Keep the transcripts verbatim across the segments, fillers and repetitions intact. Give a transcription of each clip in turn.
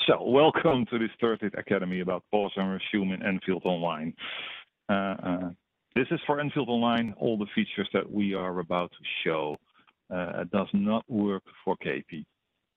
So, welcome to this thirtieth Academy about pause and resume in Enfield Online. Uh, uh, this is for Enfield Online, all the features that we are about to show. Uh, does not work for K P.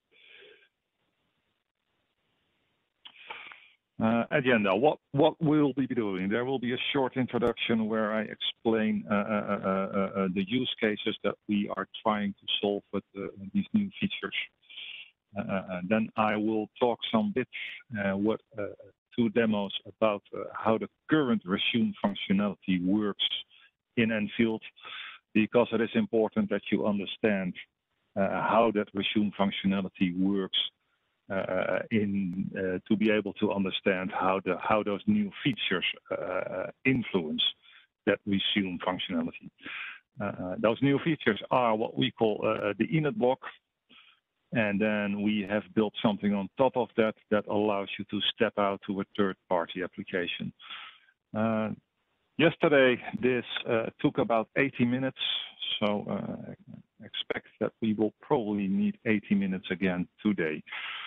Uh, agenda, what, what we'll be doing, there will be a short introduction where I explain uh, uh, uh, uh, the use cases that we are trying to solve with uh, these new features. Uh, then I will talk some bits, uh, what uh, two demos about uh, how the current resume functionality works in Enfield, because it is important that you understand uh, how that resume functionality works uh, in uh, to be able to understand how the how those new features uh, influence that resume functionality. Uh, those new features are what we call uh, the init block. And then we have built something on top of that that allows you to step out to a third-party application. Uh, yesterday, this uh, took about eighty minutes, so uh, expect that we will probably need eighty minutes again today.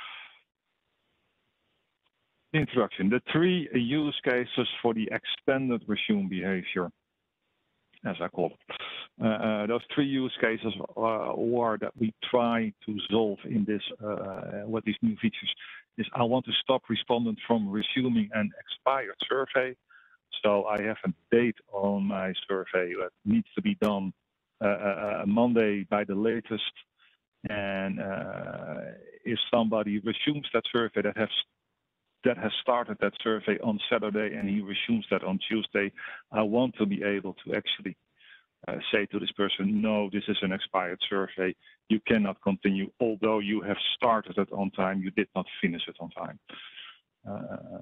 Introduction, the three use cases for the extended resume behavior, as I call it. Uh, uh, those three use cases uh, are that we try to solve in this, uh, what these new features is. I want to stop respondent from resuming an expired survey. So I have a date on my survey that needs to be done uh, uh, Monday by the latest. And uh, if somebody resumes that survey that has that has started that survey on Saturday and he resumes that on Tuesday, I want to be able to actually uh, say to this person, no, this is an expired survey. You cannot continue, although you have started it on time, you did not finish it on time. Uh,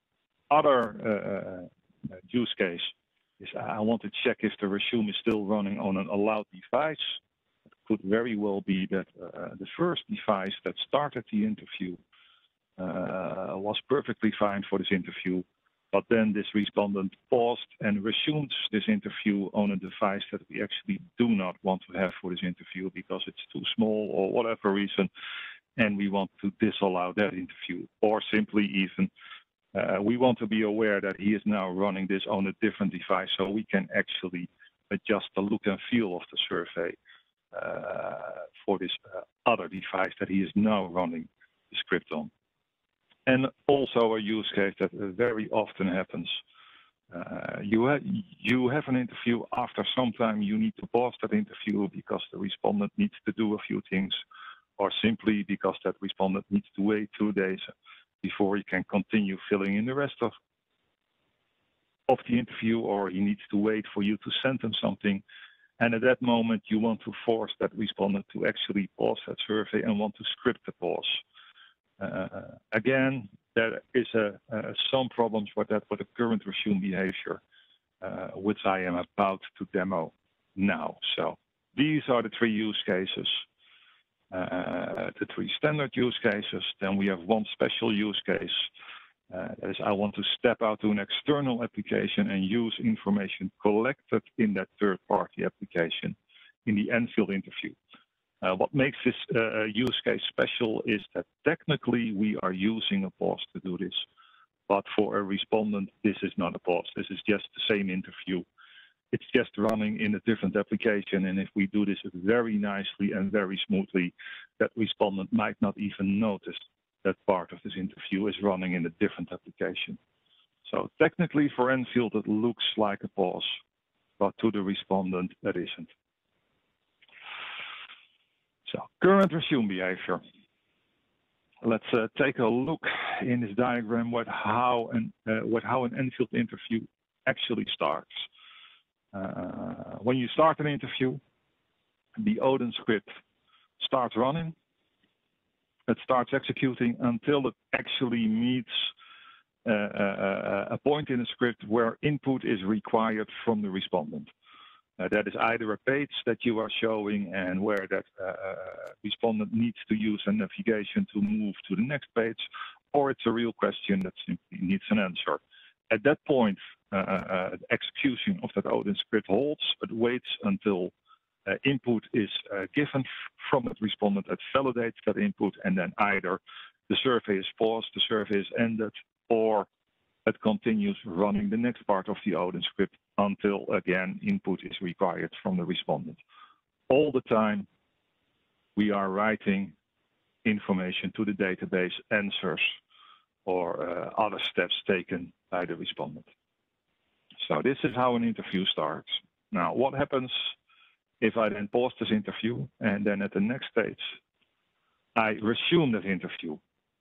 other uh, use case is I want to check if the resume is still running on an allowed device. It could very well be that uh, the first device that started the interview Uh, was perfectly fine for this interview, but then this respondent paused and resumed this interview on a device that we actually do not want to have for this interview because it's too small or whatever reason, and we want to disallow that interview, or simply even uh, we want to be aware that he is now running this on a different device, so we can actually adjust the look and feel of the survey uh, for this uh, other device that he is now running the script on. And also a use case that very often happens. Uh, you, ha you have an interview, after some time you need to pause that interview because the respondent needs to do a few things, or simply because that respondent needs to wait two days before he can continue filling in the rest of, of the interview, or he needs to wait for you to send him something. And at that moment you want to force that respondent to actually pause that survey and want to script the pause. Uh, again, there is a, uh, some problems with that with the current resume behavior, uh, which I am about to demo now. So these are the three use cases, uh, the three standard use cases. Then we have one special use case. Uh, that is, I want to step out to an external application and use information collected in that third-party application in the Enfield interview. Uh, what makes this uh, use case special is that technically we are using a pause to do this, but for a respondent, this is not a pause. This is just the same interview. It's just running in a different application, and if we do this very nicely and very smoothly, that respondent might not even notice that part of this interview is running in a different application. So technically for Enfield, it looks like a pause, but to the respondent, that isn't. So, current resume behavior. Let's uh, take a look in this diagram what how an uh, what how an Enfield interview actually starts. Uh, when you start an interview, the Odin script starts running. It starts executing until it actually meets uh, a, a point in the script where input is required from the respondent. Uh, that is either a page that you are showing and where that uh, respondent needs to use a navigation to move to the next page, or it's a real question that simply needs an answer. At that point, uh, uh, the execution of that Odin script holds. It waits until uh, input is uh, given from that respondent, it validates that input, and then either the survey is paused, the survey is ended, or it continues running the next part of the Odin script until, again, input is required from the respondent. All the time, we are writing information to the database, answers, or uh, other steps taken by the respondent. So this is how an interview starts. Now, what happens if I then pause this interview and then at the next stage, I resume that interview?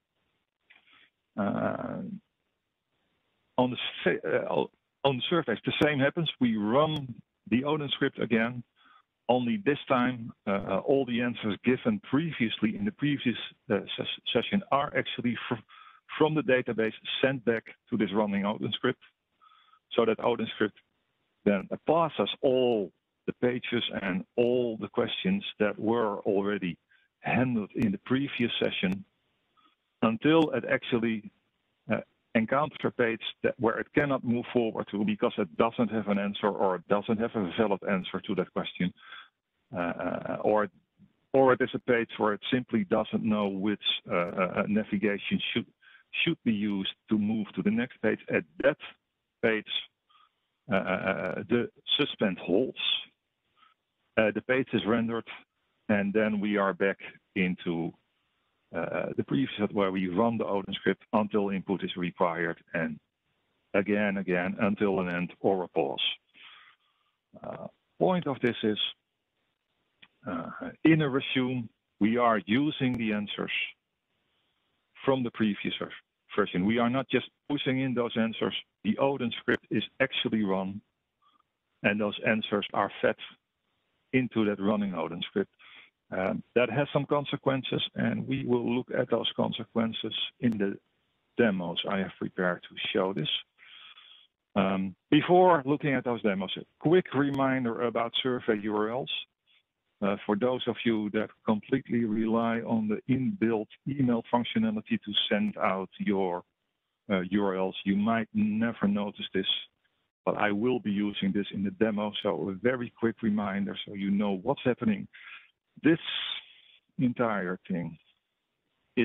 Uh, on, the, uh, on the surface, the same happens. We run the Odin script again, only this time uh, all the answers given previously in the previous uh, ses session are actually fr from the database sent back to this running Odin script, so that Odin script then passes all the pages and all the questions that were already handled in the previous session until it actually uh, encounters a page that, where it cannot move forward to because it doesn't have an answer or it doesn't have a valid answer to that question. Uh, or, or it is a page where it simply doesn't know which uh, uh, navigation should, should be used to move to the next page. At that page, uh, the suspend holds, uh, the page is rendered, and then we are back into uh, the previous set where we run the Odin script until input is required, and again, again, until an end or a pause. Uh, point of this is, uh, in a resume, we are using the answers from the previous version. We are not just pushing in those answers. The Odin script is actually run, and those answers are fed into that running Odin script. Um, that has some consequences, and we will look at those consequences in the demos I have prepared to show this. Um, before looking at those demos, a quick reminder about survey U R Ls. Uh, for those of you that completely rely on the inbuilt email functionality to send out your uh, U R Ls, you might never notice this, but I will be using this in the demo. So a very quick reminder so you know what's happening. This entire thing is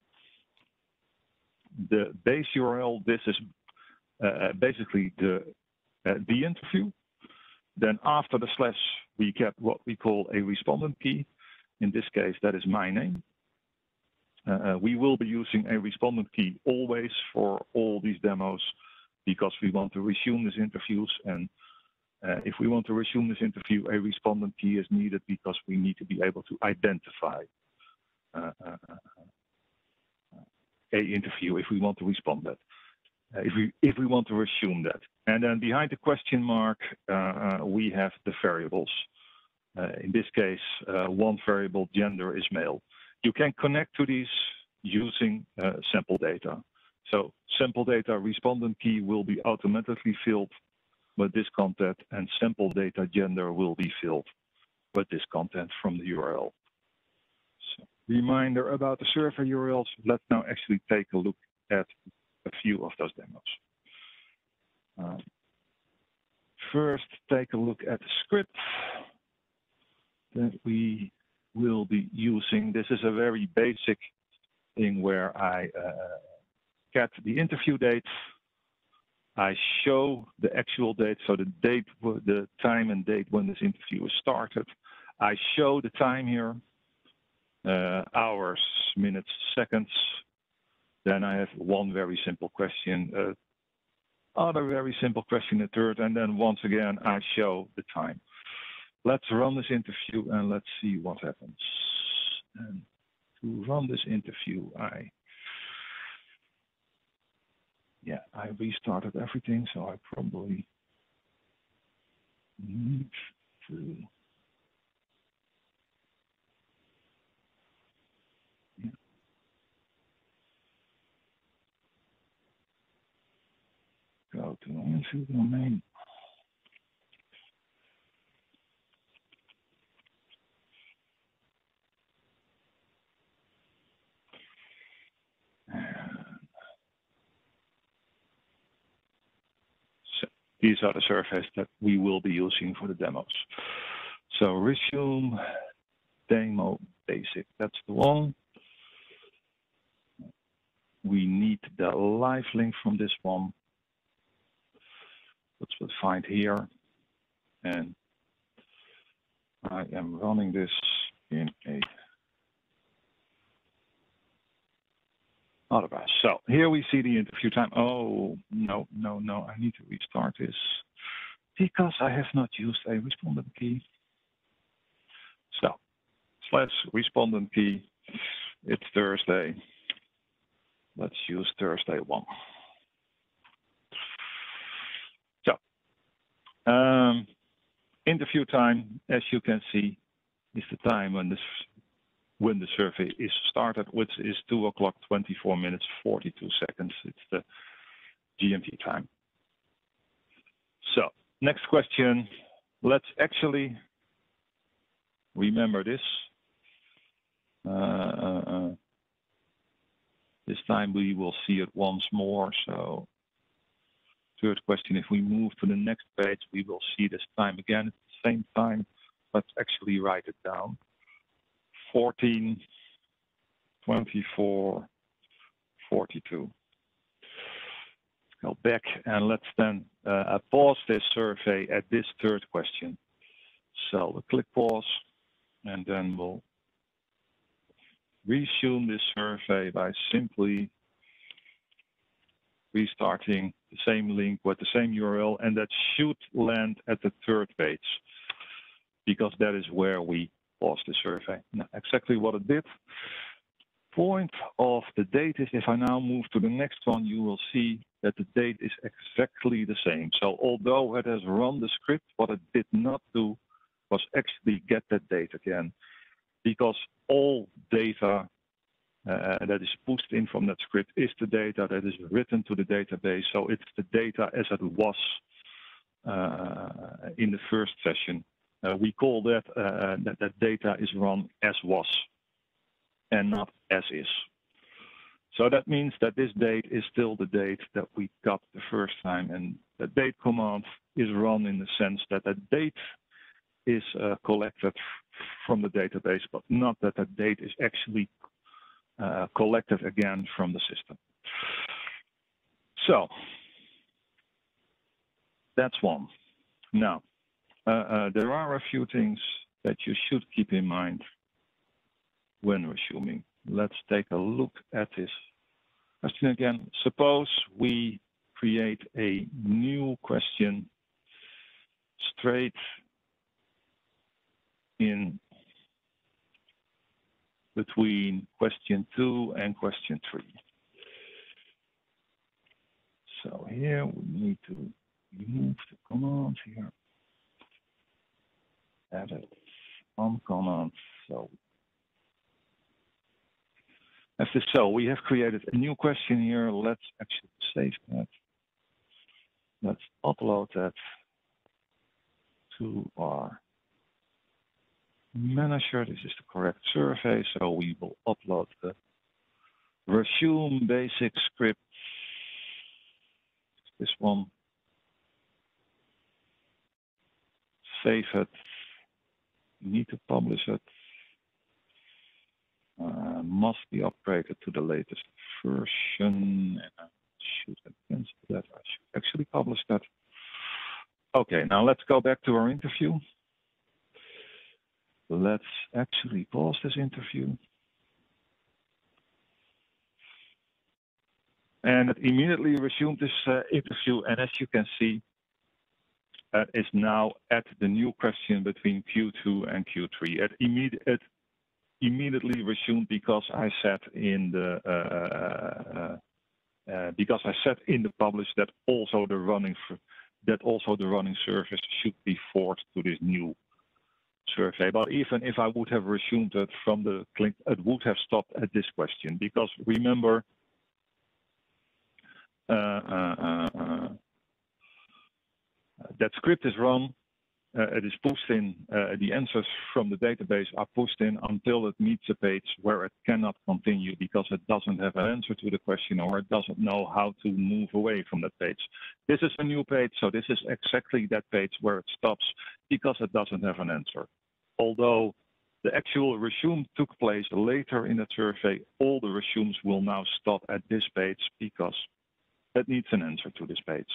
the base U R L. This is uh, basically the, uh, the interview. Then after the slash, we get what we call a respondent key. In this case, that is my name. Uh, we will be using a respondent key always for all these demos because we want to resume these interviews. And uh, if we want to resume this interview, a respondent key is needed because we need to be able to identify uh, uh, a interview if we want to respond that. Uh, if we if we want to resume that. And then behind the question mark, uh, we have the variables. Uh, in this case, uh, one variable, gender, is male. You can connect to these using uh, sample data. So sample data respondent key will be automatically filled with this content, and sample data gender will be filled with this content from the U R L. So, reminder about the survey U R Ls. Let's now actually take a look at a few of those demos. Uh, first, take a look at the script that we will be using. This is a very basic thing where I uh, get the interview date. I show the actual date, so the date, the time and date when this interview was started. I show the time here, uh, hours, minutes, seconds. Then I have one very simple question, uh, other very simple question, a third, and then once again, I show the time. Let's run this interview and let's see what happens. And to run this interview, I, yeah, I restarted everything, so I probably need to, yeah. Go to my interview domain. So these are the surveys that we will be using for the demos. So resume demo basic, that's the one. we need the live link from this one. Let's find here. And I am running this in a otherwise. So here we see the interview time. Oh, no, no, no, I need to restart this because I have not used a respondent key. So slash respondent key, it's Thursday. Let's use Thursday one. So um, interview time, as you can see, is the time when this when the survey is started, which is two o'clock, twenty-four minutes, forty-two seconds. It's the G M T time. So next question. Let's actually remember this. Uh, uh, uh, this time we will see it once more. So third question, if we move to the next page, we will see this time again at the same time. Let's actually write it down. fourteen, twenty-four, forty-two. Let's go back and let's then uh, pause this survey at this third question. So we'll click pause and then we'll resume this survey by simply restarting the same link with the same U R L, and that should land at the third page because that is where we pause the survey. Now, exactly what it did. Point of the date is, if I now move to the next one, you will see that the date is exactly the same. So although it has run the script, what it did not do was actually get that date again, because all data uh, that is pushed in from that script is the data that is written to the database. So it's the data as it was uh, in the first session. Uh, we call that, uh, that that data is run as was and not as is. So that means that this date is still the date that we got the first time, and the date command is run in the sense that that date is uh, collected from the database, but not that that date is actually uh, collected again from the system. So that's one. Now, uh, uh, there are a few things that you should keep in mind when resuming. Let's take a look at this question again. Suppose we create a new question straight in between question two and question three. So here we need to remove the command here. Edit on command. So as this, so we have created a new question here. Let's actually save that. Let's upload that to our manager. This is the correct survey. So we will upload the resume basic script. This one. Save it. You need to publish it. Uh, must be upgraded to the latest version. And I should have cancelled that. I should actually publish that. Okay, now let's go back to our interview. Let's actually pause this interview. And it immediately resumed this uh, interview. And as you can see, uh, is now at the new question between Q two and Q three. It, imme it immediately resumed because I said in the uh, uh, uh, because I said in the publish that also the running that also the running service should be forwarded to this new survey. But even if I would have resumed it from the click, it would have stopped at this question, because remember, uh, uh, uh, uh, that script is run, uh, it is pushed in, uh, the answers from the database are pushed in until it meets a page where it cannot continue because it doesn't have an answer to the question, or it doesn't know how to move away from that page. This is a new page, so this is exactly that page where it stops because it doesn't have an answer. Although the actual resume took place later in the survey. All the resumes will now stop at this page because it needs an answer to this page.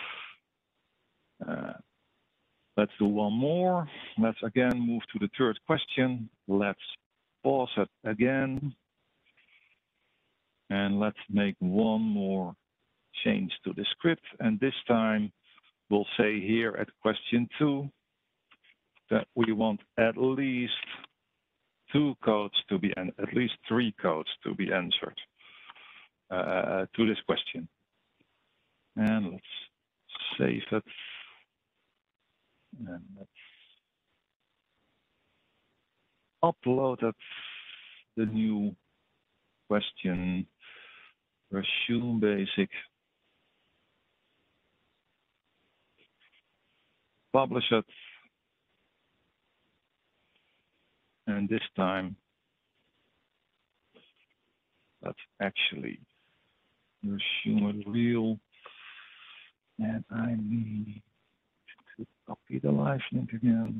Uh, let's do one more. Let's again move to the third question. Let's pause it again. And let's make one more change to the script. And this time we'll say here at question two that we want at least two codes to be, and at least three codes to be answered uh, to this question. And let's save it. And let's upload it, the new question, resume basic. Publish it. And this time, let's actually resume it real. And I need to copy the live link again.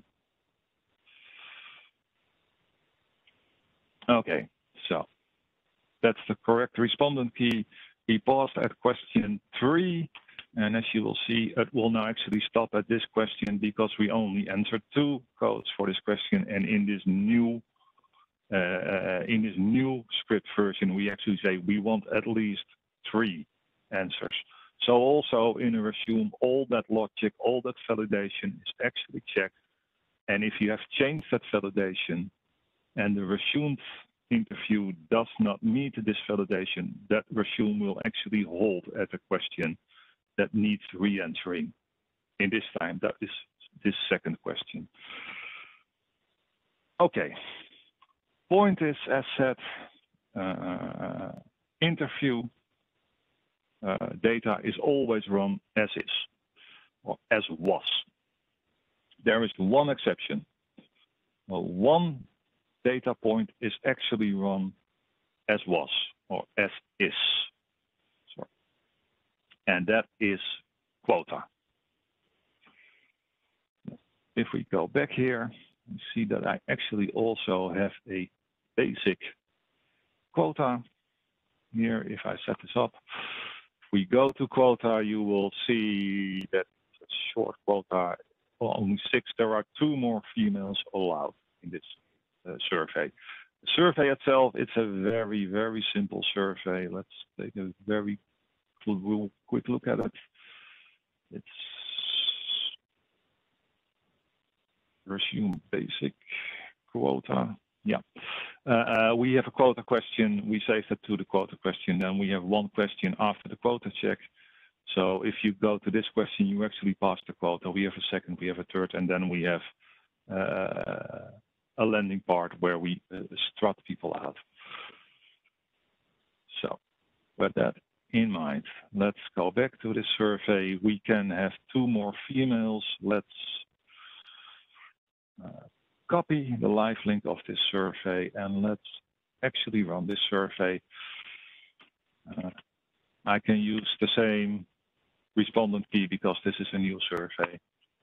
Okay, so that's the correct respondent key. We paused at question three. And as you will see, it will now actually stop at this question because we only entered two codes for this question. And in this new uh, in this new script version, we actually say we want at least three answers. So also in a resume, all that logic, all that validation is actually checked. And if you have changed that validation and the resumed interview does not meet this validation, that resume will actually hold at a question that needs re-answering. In this time, that is this second question. Okay, point is, as said, uh, interview uh, data is always run as is, or as was. There is one exception. Well, one data point is actually run as was, or as is. And that is quota. If we go back here, you see that I actually also have a basic quota here. If I set this up, if we go to quota, you will see that short quota, well, only six. There are two more females allowed in this uh, survey. The survey itself, it's a very, very simple survey. Let's take a very We'll quick look at it. It's resume basic quota. Yeah, uh, uh, we have a quota question. We save that to the quota question. Then we have one question after the quota check. So if you go to this question, you actually pass the quota. We have a second, we have a third, and then we have uh, a landing part where we uh, strut people out. So with that in mind, let's go back to the survey. We can have two more females. Let's uh, copy the live link of this survey and let's actually run this survey. Uh, I can use the same respondent key because this is a new survey.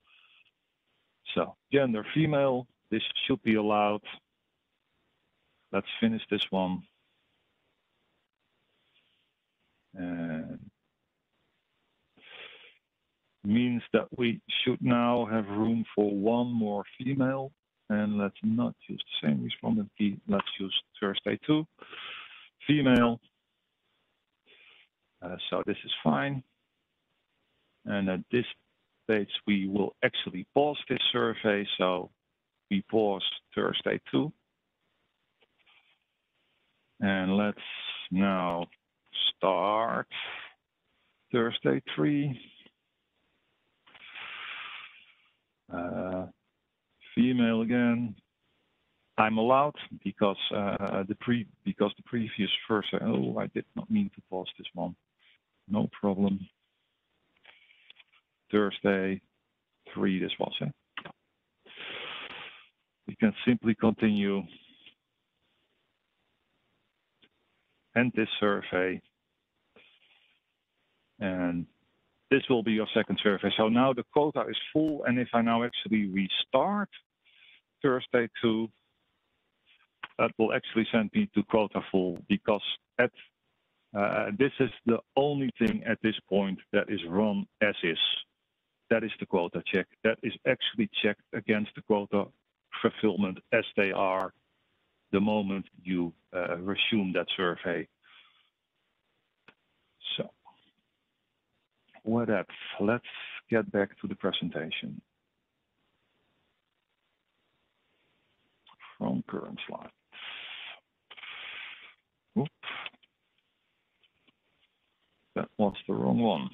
So gender female, this should be allowed. Let's finish this one. And means that we should now have room for one more female. And let's not use the same respondent key. Let's use Thursday two. Female. Uh, so this is fine. And at this stage, we will actually pause this survey. So we pause Thursday two. And let's now start Thursday three. Uh, female again. I'm allowed because uh, the pre because the previous first. Oh, I did not mean to pause this one. No problem. Thursday three. This was it. We can simply continue. End this survey. And this will be your second survey. So now the quota is full. And if I now actually restart Thursday two, that will actually send me to quota full, because at uh, this is the only thing at this point that is run as is. That is the quota check. That is actually checked against the quota fulfillment as they are the moment you uh, resume that survey. So with that, let's get back to the presentation from current slide. Oop. That was the wrong one.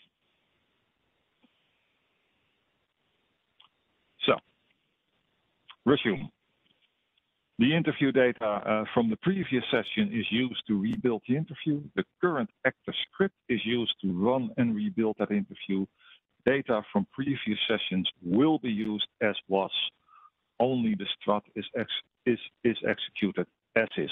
So, resume. The interview data uh, from the previous session is used to rebuild the interview. The current active script is used to run and rebuild that interview. Data from previous sessions will be used as was. Only the strut is, ex is, is executed as is.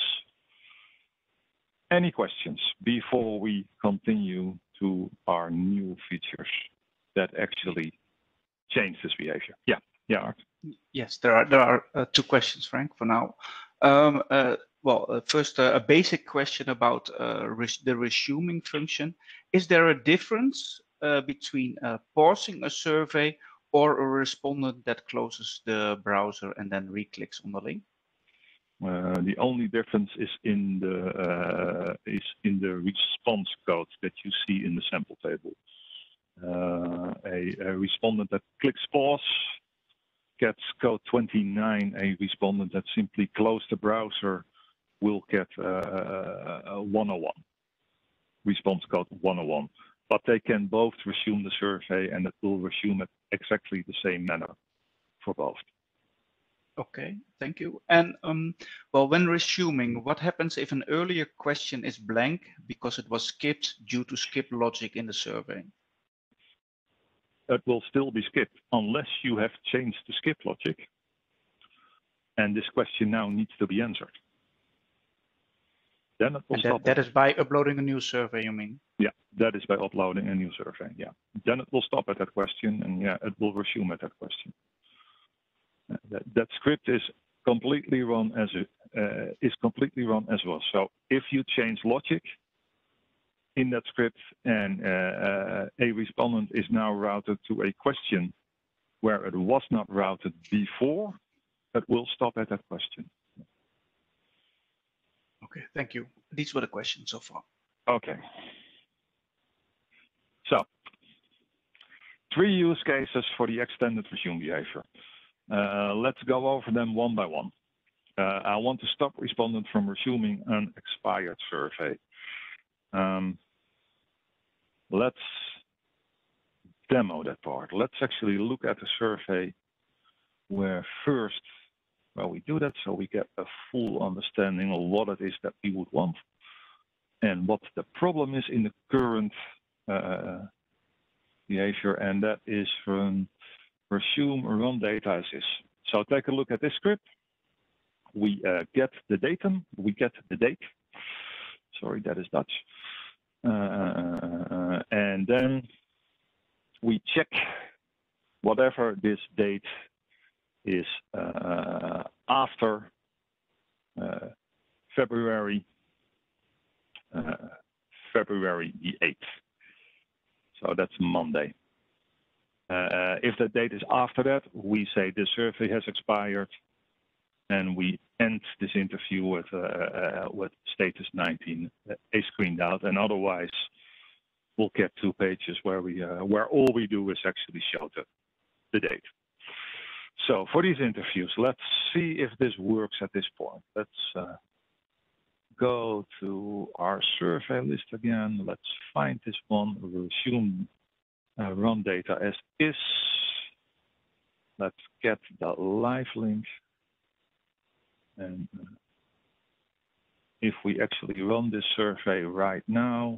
Any questions before we continue to our new features that actually change this behavior? Yeah, yeah, Art. Yes, there are there are uh, two questions, Frank, for now. Um, uh, well, uh, first, uh, a basic question about uh, res the resuming function. Is there a difference uh, between uh, pausing a survey or a respondent that closes the browser and then re-clicks on the link? Uh, the only difference is in the uh, is in the response code that you see in the sample table. Uh, a, a respondent that clicks pause gets code twenty-nine. A respondent that simply closed the browser will get uh, one oh one, response code one oh one. But they can both resume the survey, and it will resume it exactly the same manner for both. Okay, thank you. And um, well, when resuming, what happens if an earlier question is blank because it was skipped due to skip logic in the survey? It will still be skipped unless you have changed the skip logic. And this question now needs to be answered. Then it will and stop. That, that is by uploading a new survey, you mean? Yeah, that is by uploading a new survey. Yeah. Then it will stop at that question, and yeah, it will resume at that question. Uh, that, that script is completely run as it uh, is completely run as was. So if you change logic in that script and uh, uh, a respondent is now routed to a question where it was not routed before, it will stop at that question. Okay, thank you. These were the questions so far. Okay. So, three use cases for the extended resume behavior. Uh, let's go over them one by one. Uh, I want to stop respondent from resuming an expired survey. Um, let's demo that part. Let's actually look at the survey where first, well, we do that so we get a full understanding of what it is that we would want and what the problem is in the current uh, behavior, and that is from resume run data as is. So take a look at this script. We uh, get the datum, we get the date. Sorry, that is Dutch. Uh, and then we check whatever this date is uh, after uh, February, uh, February the eighth. So that's Monday. Uh, if the date is after that, we say the survey has expired, and we end this interview with uh, uh, with status nineteen, uh, a screened out, and otherwise we'll get two pages where we uh, where all we do is actually show the, the date. So for these interviews, let's see if this works at this point. Let's uh, go to our survey list again. Let's find this one, resume uh, run data as is. Let's get the live link. And uh, if we actually run this survey right now,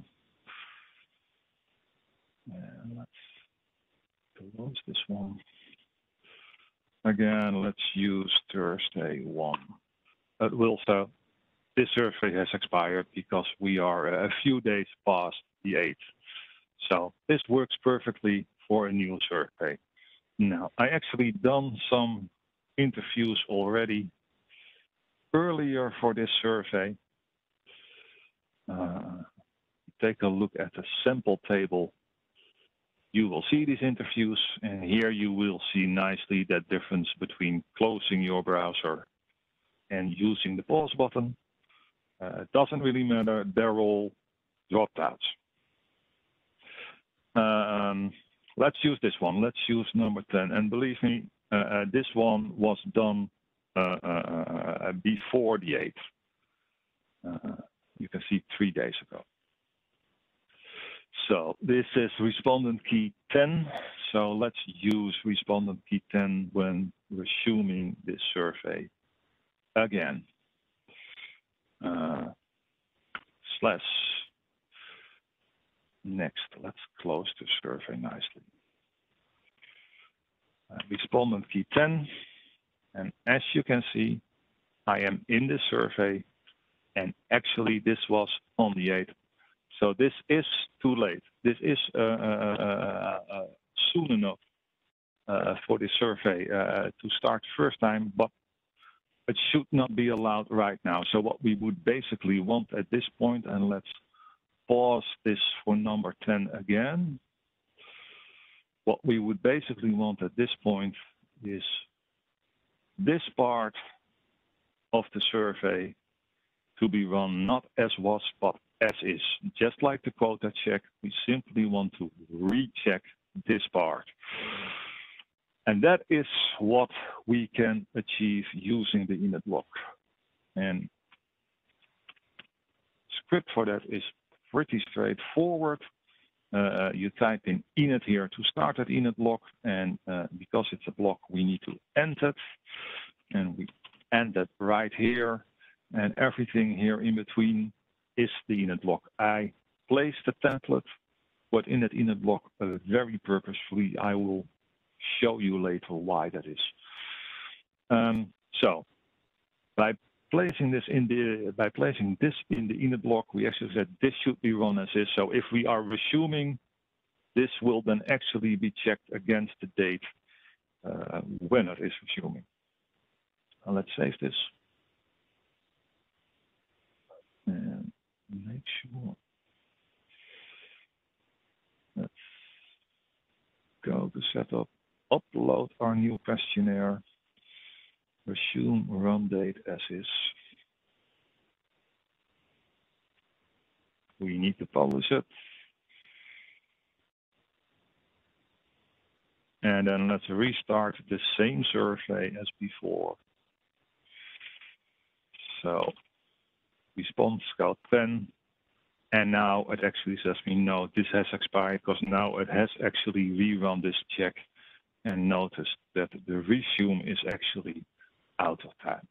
uh, let's close this one. Again, let's use Thursday one. It will so this survey has expired because we are a few days past the eighth. So this works perfectly for a new survey. Now, I actually done some interviews already earlier for this survey. Uh, take a look at the sample table. You will see these interviews, and here you will see nicely that difference between closing your browser and using the pause button. Uh, it doesn't really matter, they're all dropped out. Um, let's use this one, let's use number ten. And believe me, uh, uh, this one was done uh, uh, before the eighth. Uh, you can see three days ago. So this is respondent key ten. So let's use respondent key ten when resuming this survey again. Uh, slash next. Let's close the survey nicely. Uh, respondent key ten. And as you can see, I am in the survey, and actually this was on the eighth. So this is too late. This is uh, uh, uh, soon enough uh, for this survey uh, to start first time, but it should not be allowed right now. So what we would basically want at this point, and let's pause this for number ten again. What we would basically want at this point is this part of the survey to be run not as was, but as is. Just like the quota check, we simply want to recheck this part. And that is what we can achieve using the init block. And script for that is pretty straightforward. Uh, you type in init here to start that init block, and uh, because it's a block, we need to end it. And we end it right here, and everything here in between is the init block. I place the template, but in that init block uh, very purposefully. I will show you later why that is. Um, so by placing this in the by placing this in the init block, we actually said this should be run as is. So if we are resuming, this will then actually be checked against the date uh, when it is resuming. Now let's save this and make sure. Let's go to setup, upload our new questionnaire, resume run date as is. We need to publish it. And then let's restart the same survey as before. So response scout ten. And now it actually says me, no, this has expired because now it has actually rerun this check and noticed that the resume is actually out of time.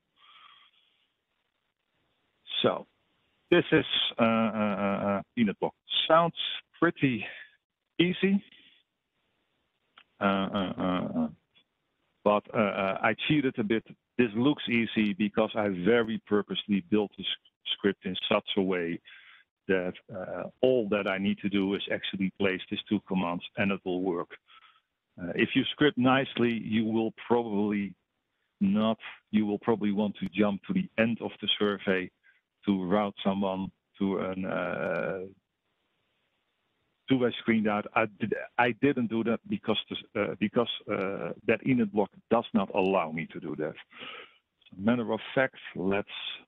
So this is uh, uh, init block. Sounds pretty easy, uh, uh, uh, but uh, uh, I cheated a bit. This looks easy because I very purposely built this script in such a way that uh, all that I need to do is actually place these two commands and it will work. Uh, if you script nicely, you will probably not, you will probably want to jump to the end of the survey to route someone to an uh, two-way screened out. I, did, I didn't do that because, this, uh, because uh, that init block does not allow me to do that. As a matter of fact, let's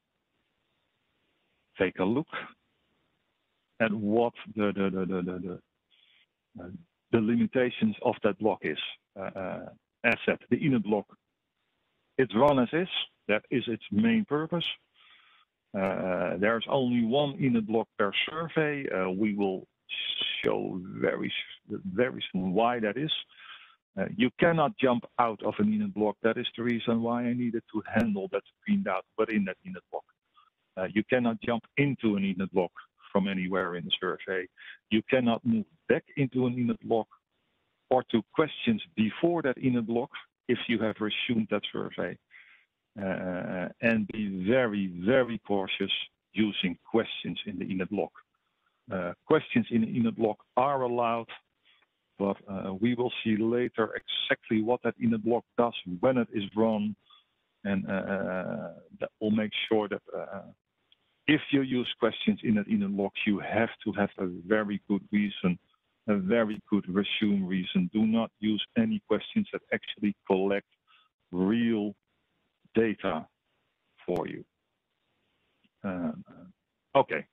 take a look at what the the the the, the, uh, the limitations of that block is. Uh, uh, as said, the init block, it's run as is. That is its main purpose. Uh, there's only one init block per survey. Uh, we will show very very soon why that is. Uh, you cannot jump out of an init block. That is the reason why I needed to handle that screened out within that init block. Uh, you cannot jump into an init block from anywhere in the survey. You cannot move back into an init block or to questions before that init block if you have resumed that survey. Uh, and be very, very cautious using questions in the init block. Uh, questions in the init block are allowed, but uh, we will see later exactly what that init block does when it is run. And uh, that will make sure that uh, if you use questions in an init log, you have to have a very good reason, a very good resume reason. Do not use any questions that actually collect real data for you. Uh, okay.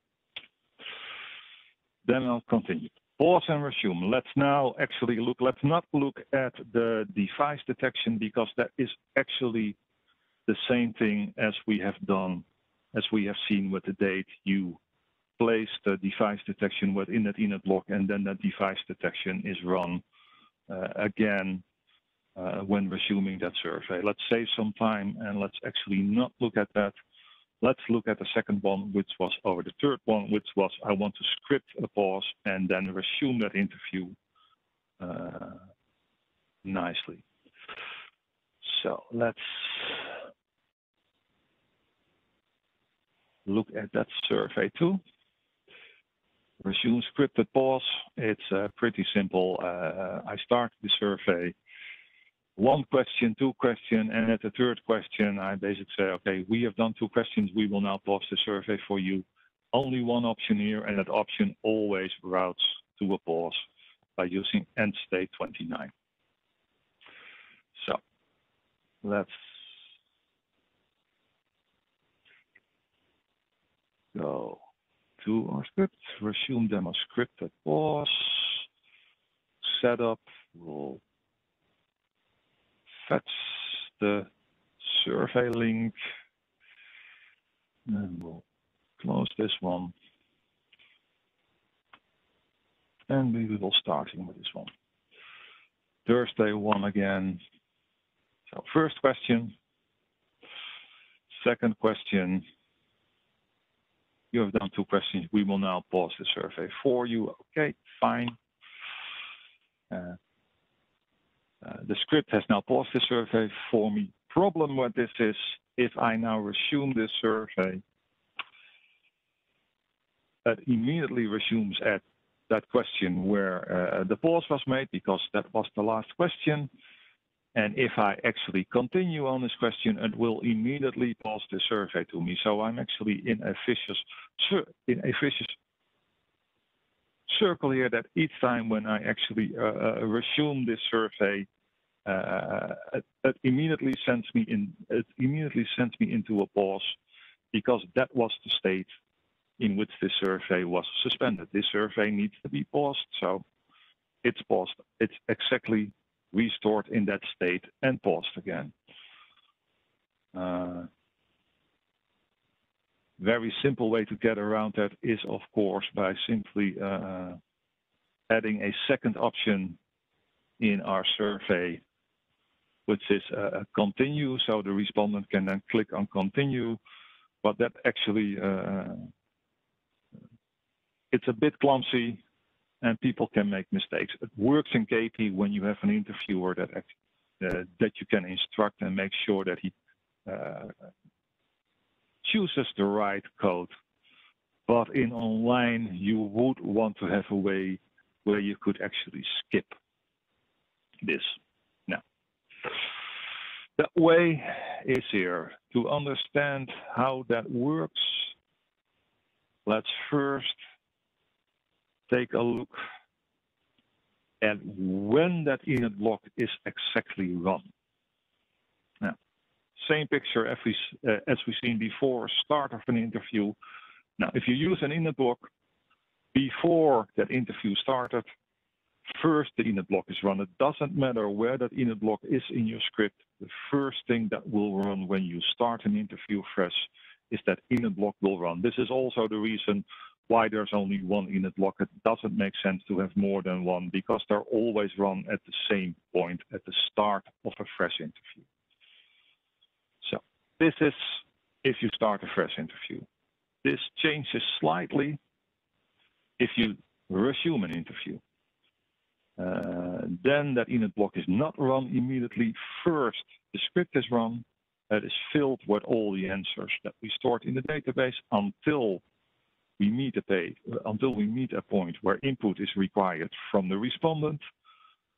Then I'll continue. Pause and resume. Let's now actually look, let's not look at the device detection, because that is actually the same thing as we have done, as we have seen with the date. You place the device detection within that init block, and then that device detection is run uh, again uh, when resuming that survey. Let's save some time and let's actually not look at that. Let's look at the second one, which was, or the third one, which was, I want to script a pause and then resume that interview uh, nicely. So let's look at that survey too. Resume scripted pause. It's uh, pretty simple. Uh, I start the survey. One question, two question, and at the third question, I basically say, okay, we have done two questions. We will now pause the survey for you. Only one option here, and that option always routes to a pause by using end state twenty-nine. So let's go to our script, resume demo scripted pause, setup, we'll fetch the survey link, and we'll close this one. And we will starting with this one. Thursday one again. So first question, second question. You have done two questions. We will now pause the survey for you. Okay, fine. Uh, uh, the script has now paused the survey for me. Problem with this is, if I now resume this survey, it immediately resumes at that question where uh, the pause was made, because that was the last question. And if I actually continue on this question, it will immediately pause the survey to me. So I'm actually in a vicious, in a vicious circle here, that each time when I actually uh, uh, resume this survey, uh, it, it immediately sends me in. It immediately sends me into a pause, because that was the state in which this survey was suspended. This survey needs to be paused, so it's paused. It's exactly restored in that state and paused again. Uh, very simple way to get around that is, of course, by simply uh, adding a second option in our survey, which is uh, continue. So the respondent can then click on continue, but that actually, uh, it's a bit clumsy, and people can make mistakes. It works in K P when you have an interviewer that uh, that you can instruct and make sure that he uh, chooses the right code. But in online, you would want to have a way where you could actually skip this. Now, that way is here. To understand how that works, let's first take a look at when that init block is exactly run. Now, same picture as, we, uh, as we've seen before, start of an interview. Now, if you use an init block before that interview started, first the init block is run. It doesn't matter where that init block is in your script. The first thing that will run when you start an interview fresh is that init block will run. This is also the reason why there's only one init block. It doesn't make sense to have more than one, because they're always run at the same point, at the start of a fresh interview. So this is if you start a fresh interview. This changes slightly if you resume an interview. Uh, then that init block is not run immediately. First, the script is run. That is filled with all the answers that we stored in the database until we meet a page, until we meet a point where input is required from the respondent.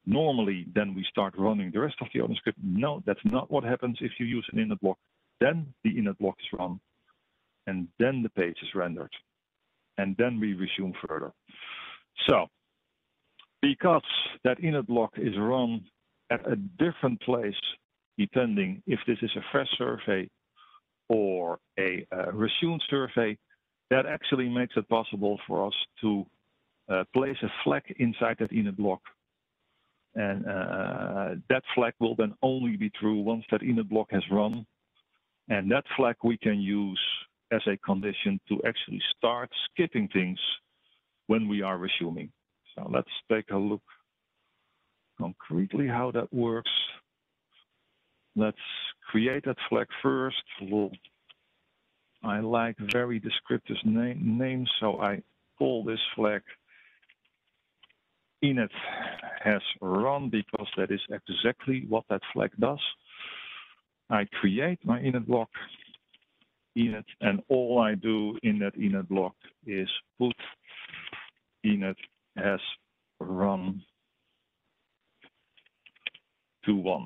normally then we start running the rest of the other script. No, that's not what happens if you use an init block. Then the init block is run, and then the page is rendered, and then we resume further. So because that init block is run at a different place, depending if this is a fresh survey or a uh, resumed survey, that actually makes it possible for us to uh, place a flag inside that init block. And uh, that flag will then only be true once that init block has run. And that flag we can use as a condition to actually start skipping things when we are resuming. So let's take a look concretely how that works. Let's create that flag first. We'll, I like very descriptive name, names, so I call this flag init has run, because that is exactly what that flag does. I create my init block, init, and all I do in that init block is put init has run to one.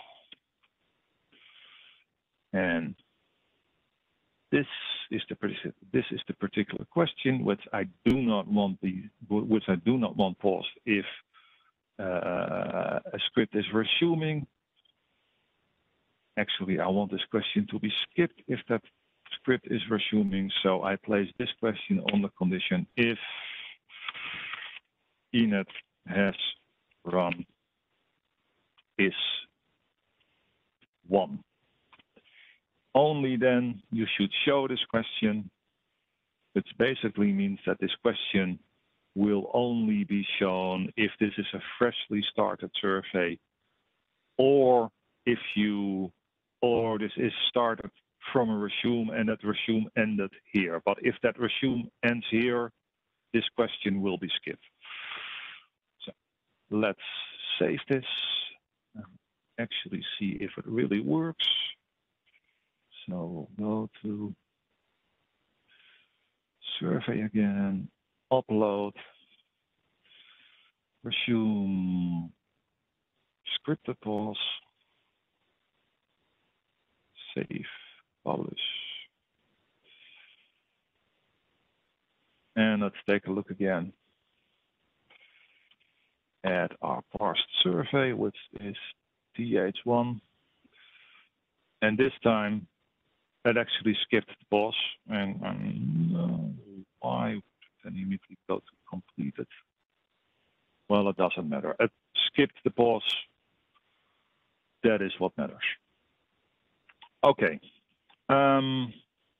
And this is the this is the particular question which I do not want the which I do not want paused if uh, a script is resuming. Actually, I want this question to be skipped if that script is resuming. So I place this question on the condition if init has run is one. Only then you should show this question, which basically means that this question will only be shown if this is a freshly started survey, or if you, or this is started from a resume and that resume ended here. But if that resume ends here, this question will be skipped. So let's save this and actually see if it really works. So go to survey again, upload, resume, scripted pause, save, publish. And let's take a look again at our parsed survey, which is T H one. And this time, that actually skipped the pause, and um, uh, why would then immediately go to completed? Well, it doesn't matter. It skipped the pause. That is what matters. Okay. Um,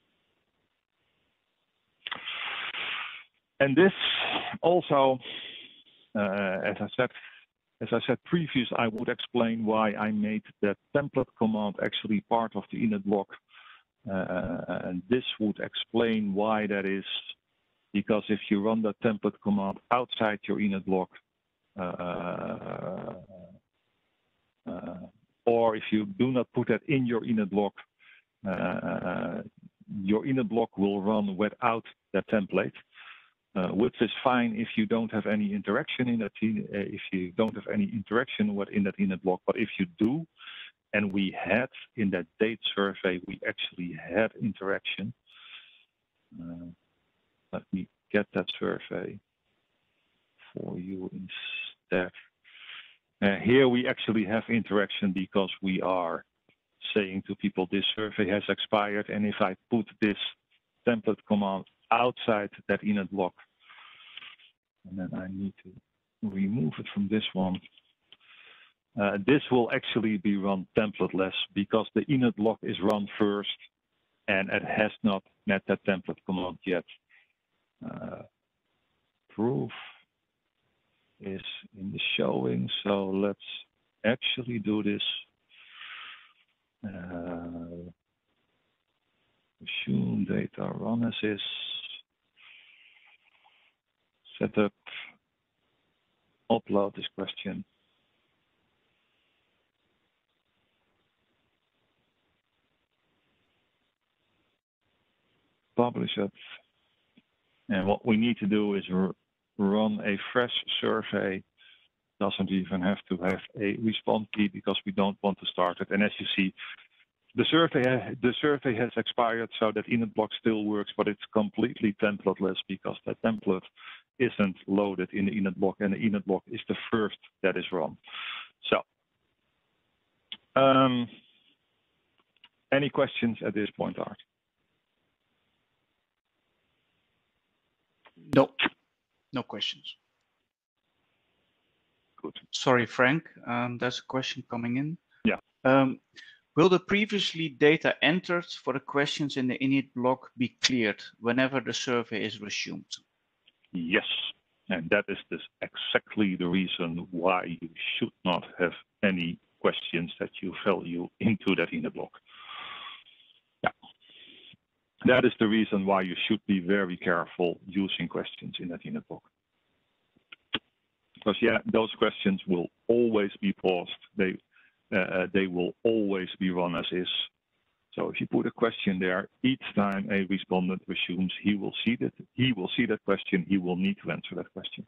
and this also, uh, as I said, as I said previous, I would explain why I made that template command actually part of the init block. Uh, and this would explain why that is, because if you run that template command outside your init block, uh, uh, or if you do not put that in your init block, uh, your init block will run without that template, uh, which is fine if you don't have any interaction in that, uh, if you don't have any interaction within that init block. But if you do, and we had in that date survey, we actually had interaction. Uh, let me get that survey for you instead. Uh, here we actually have interaction because we are saying to people this survey has expired, and if I put this template command outside that init block, and then I need to remove it from this one. Uh, this will actually be run templateless because the init block is run first and it has not met that template command yet. Uh, proof is in the showing, so let's actually do this. Uh, assume data run as is. Setup. Upload this question. Publish it. And what we need to do is run a fresh survey doesn't even have to have a response key because we don't want to start it. And as you see, the survey the survey has expired, so that init block still works, but it's completely templateless because that template isn't loaded in the init block, and the init block is the first that is run. So, um, any questions at this point, Art? No, no questions. Good. Sorry, Frank. Um, there's a question coming in. Yeah. Um, will the previously data entered for the questions in the init block be cleared whenever the survey is resumed? Yes, and that is this exactly the reason why you should not have any questions that you value into that init block. Yeah. That is the reason why you should be very careful using questions in that init block. Because yeah, those questions will always be paused. They uh, they will always be run as is. So if you put a question there, each time a respondent resumes, he will see that he will see that question. He will need to answer that question.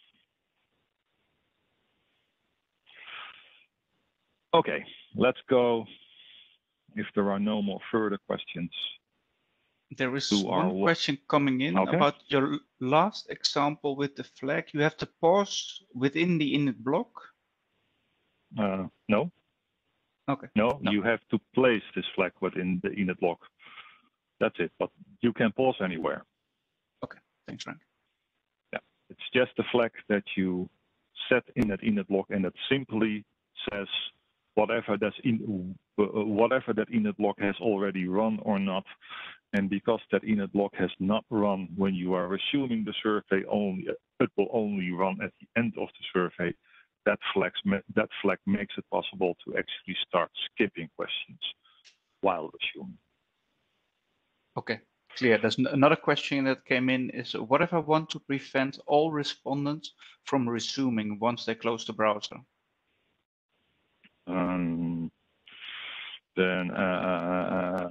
Okay, let's go. If there are no more further questions. There is one our... question coming in okay. about your last example with the flag. You have to pause within the init block? Uh, no. Okay. No, no, you have to place this flag within the init block. That's it, but you can pause anywhere. Okay, thanks, Frank. Yeah, it's just a flag that you set in that init block, and it simply says whatever that's in uh, whatever that init block has already run or not. And because that init block has not run when you are resuming the survey, only it will only run at the end of the survey. That flag, that flag makes it possible to actually start skipping questions while resuming. Okay, clear. There's another question that came in is, what if I want to prevent all respondents from resuming once they close the browser? Um, then uh,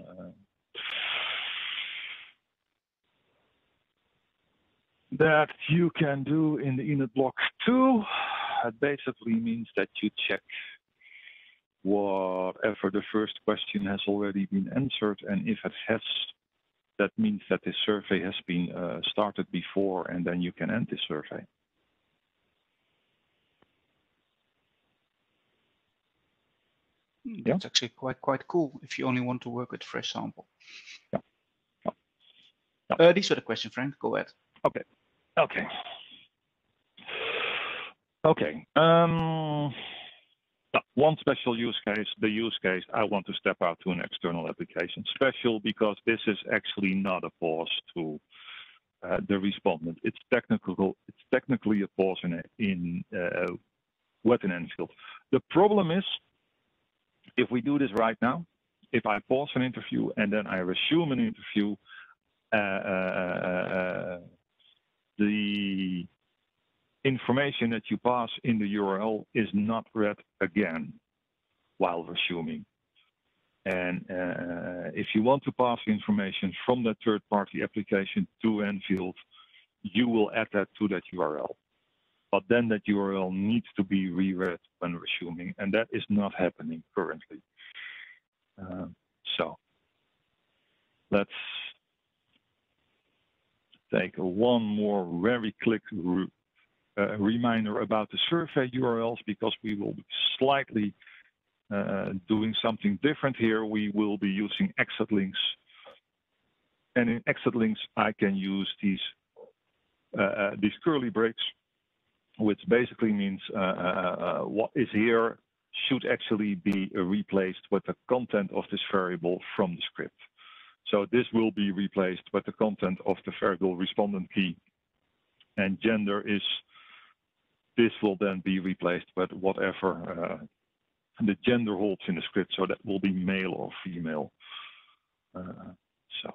that you can do in the init block too. It basically means that you check whatever the first question has already been answered, and if it has, that means that the survey has been uh, started before, and then you can end the survey. That's yeah? actually quite quite cool if you only want to work with fresh sample. Yeah. yeah. yeah. Uh, these were the questions, Frank. Go ahead. Okay. Okay. Okay. Um, one special use case, the use case, I want to step out to an external application. Special because this is actually not a pause to uh, the respondent. It's technical. It's technically a pause in a, in uh, wet and Enfield. The problem is, if we do this right now, if I pause an interview and then I resume an interview, uh, uh, the information that you pass in the U R L is not read again while resuming. And uh, if you want to pass information from that third-party application to Enfield, you will add that to that U R L. But then that U R L needs to be reread when resuming, and that is not happening currently. Uh, so let's take one more very quick uh, reminder about the survey U R Ls, because we will be slightly uh, doing something different here. We will be using exit links, and in exit links I can use these uh, these curly breaks, which basically means uh, uh, what is here should actually be uh, replaced with the content of this variable from the script. So this will be replaced with the content of the variable respondent key, and gender is, this will then be replaced with whatever uh, the gender holds in the script, so that will be male or female. Uh, so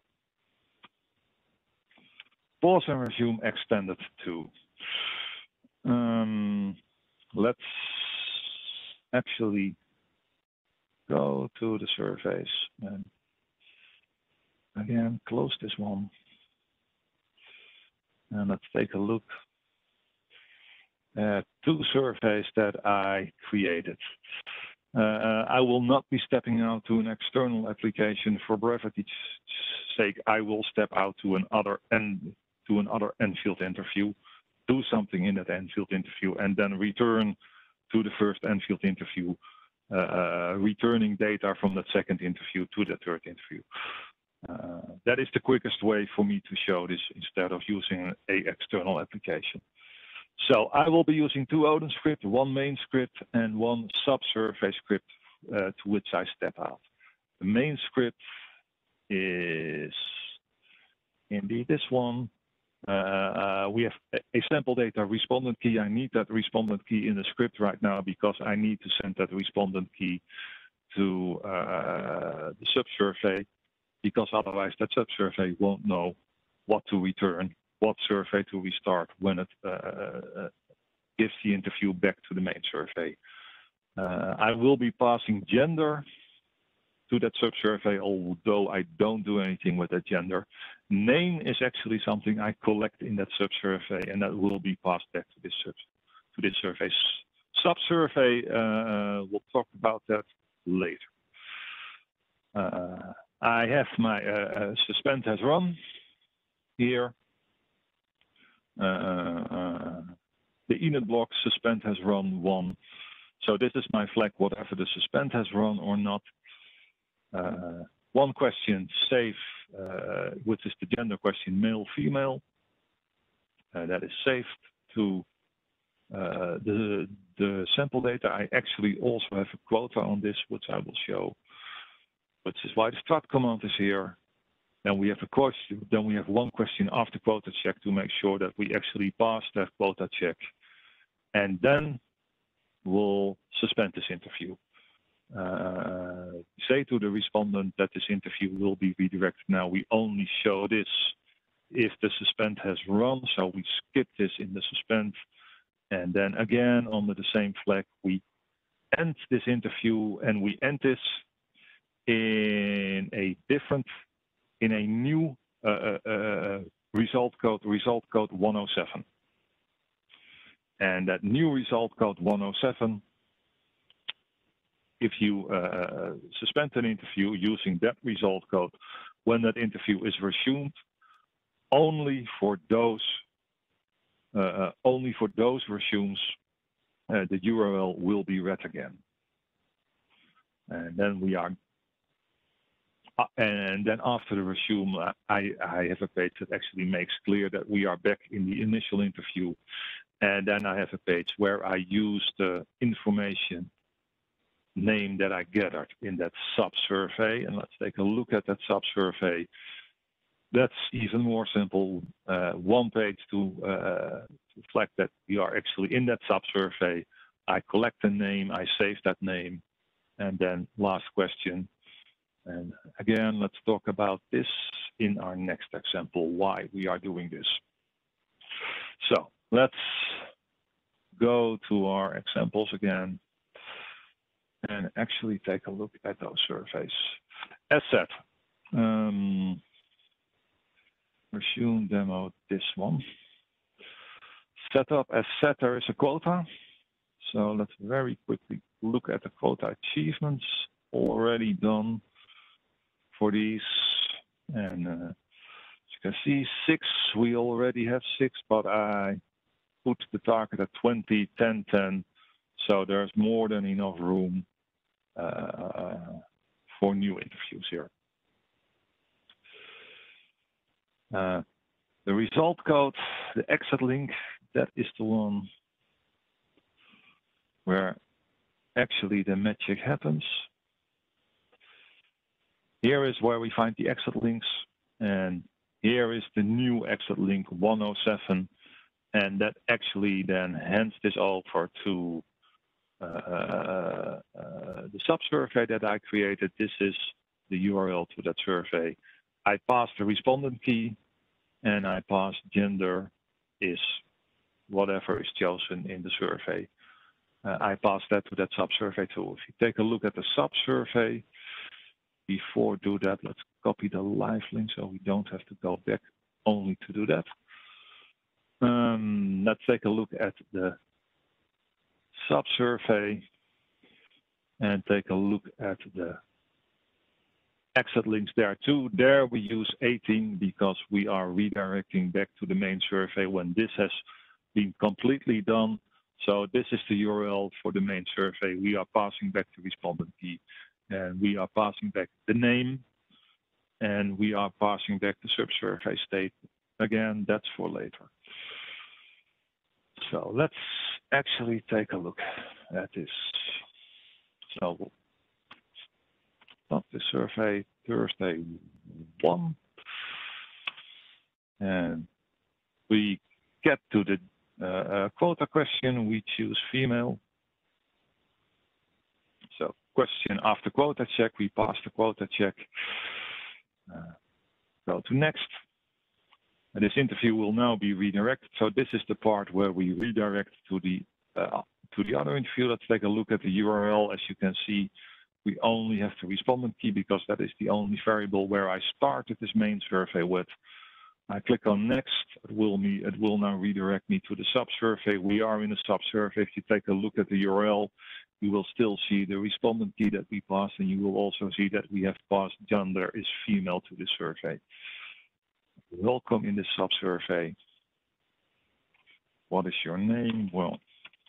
pause and resume extended to. Um, let's actually go to the surveys and again close this one, and let's take a look uh, two surveys that I created. Uh, I will not be stepping out to an external application for brevity's sake. I will step out to another end to another Enfield interview, do something in that Enfield interview, and then return to the first Enfield interview, uh, returning data from that second interview to the third interview. Uh, that is the quickest way for me to show this instead of using a external application. So I will be using two Odin scripts, one main script and one sub-survey script uh, to which I step out. The main script is indeed this one. Uh, uh, we have a sample data respondent key. I need that respondent key in the script right now because I need to send that respondent key to uh, the sub-survey, because otherwise that sub-survey won't know what to return, what survey to restart when it uh, gives the interview back to the main survey. Uh, I will be passing gender to that sub-survey, although I don't do anything with that gender. Name is actually something I collect in that sub-survey, and that will be passed back to this sub to this survey. Sub-survey, uh, we'll talk about that later. Uh, I have my uh, suspend has run here. Uh, uh, the init block suspend has run one. So this is my flag, whatever the suspend has run or not. Uh, one question, save, uh, which is the gender question, male, female. Uh, that is saved to uh, the, the sample data. I actually also have a quota on this, which I will show, which is why the start command is here. Then we have a question, then we have one question after quota check to make sure that we actually pass that quota check. And then we'll suspend this interview. Uh, say to the respondent that this interview will be redirected. Now we only show this if the suspend has run, so we skip this in the suspend, and then again under the same flag we end this interview, and we end this in a different, in a new uh, uh, result code, result code one oh seven, and that new result code one oh seven. If you uh, suspend an interview using that result code, when that interview is resumed, only for those uh, only for those resumes, uh, the U R L will be read again. And then we are, uh, and then after the resume, I, I have a page that actually makes clear that we are back in the initial interview. And then I have a page where I use the information name that I gathered in that sub-survey. And let's take a look at that sub-survey. That's even more simple. Uh, one page to, uh, to flag that we are actually in that sub-survey. I collect the name, I save that name, and then last question. And again, let's talk about this in our next example, why we are doing this. So let's go to our examples again and actually take a look at those surveys. As said, um, resume demo this one. Setup, as said, there is a quota. So let's very quickly look at the quota achievements already done for these. And uh, as you can see, six, we already have six, but I put the target at twenty, ten, ten. So there's more than enough room uh, for new interviews here. Uh, the result code, the exit link, that is the one where actually the magic happens. Here is where we find the exit links, and here is the new exit link one oh seven, and that actually then hands this over to Uh, uh, the sub-survey that I created. This is the U R L to that survey. I pass the respondent key, and I pass gender is whatever is chosen in the survey. Uh, I pass that to that sub-survey too. If you take a look at the sub-survey, before do that, let's copy the live link so we don't have to go back only to do that. Um, let's take a look at the sub-survey and take a look at the exit links there too. There we use eighteen because we are redirecting back to the main survey when this has been completely done. So this is the U R L for the main survey. We are passing back the respondent key, and we are passing back the name, and we are passing back the sub-survey state. Again, that's for later. So let's actually take a look at this. So we'll start the survey Thursday one, and we get to the uh, uh, quota question. We choose female. So question after quota check, we pass the quota check. Uh, go to next. And this interview will now be redirected. So this is the part where we redirect to the uh, to the other interview. Let's take a look at the U R L. As you can see, we only have the respondent key because that is the only variable where I started this main survey with. I click on next. It will me. It will now redirect me to the sub-survey. We are in a sub-survey. If you take a look at the U R L, you will still see the respondent key that we passed, and you will also see that we have passed gender is female to the survey. Welcome in the sub-survey. What is your name? Well,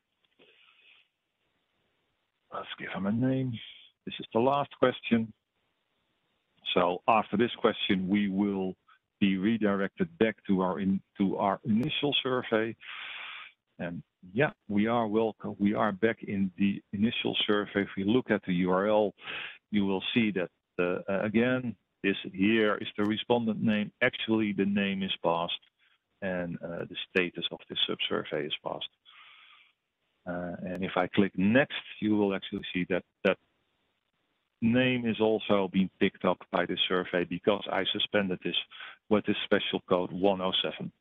let's give him a name. This is the last question. So after this question, we will be redirected back to our in, to our initial survey. And yeah, we are welcome. We are back in the initial survey. If we look at the U R L, you will see that uh, again, this here is the respondent name. Actually, the name is passed, and uh, the status of the sub-survey is passed. Uh, and if I click next, you will actually see that that name is also being picked up by the survey because I suspended this with this special code one oh seven.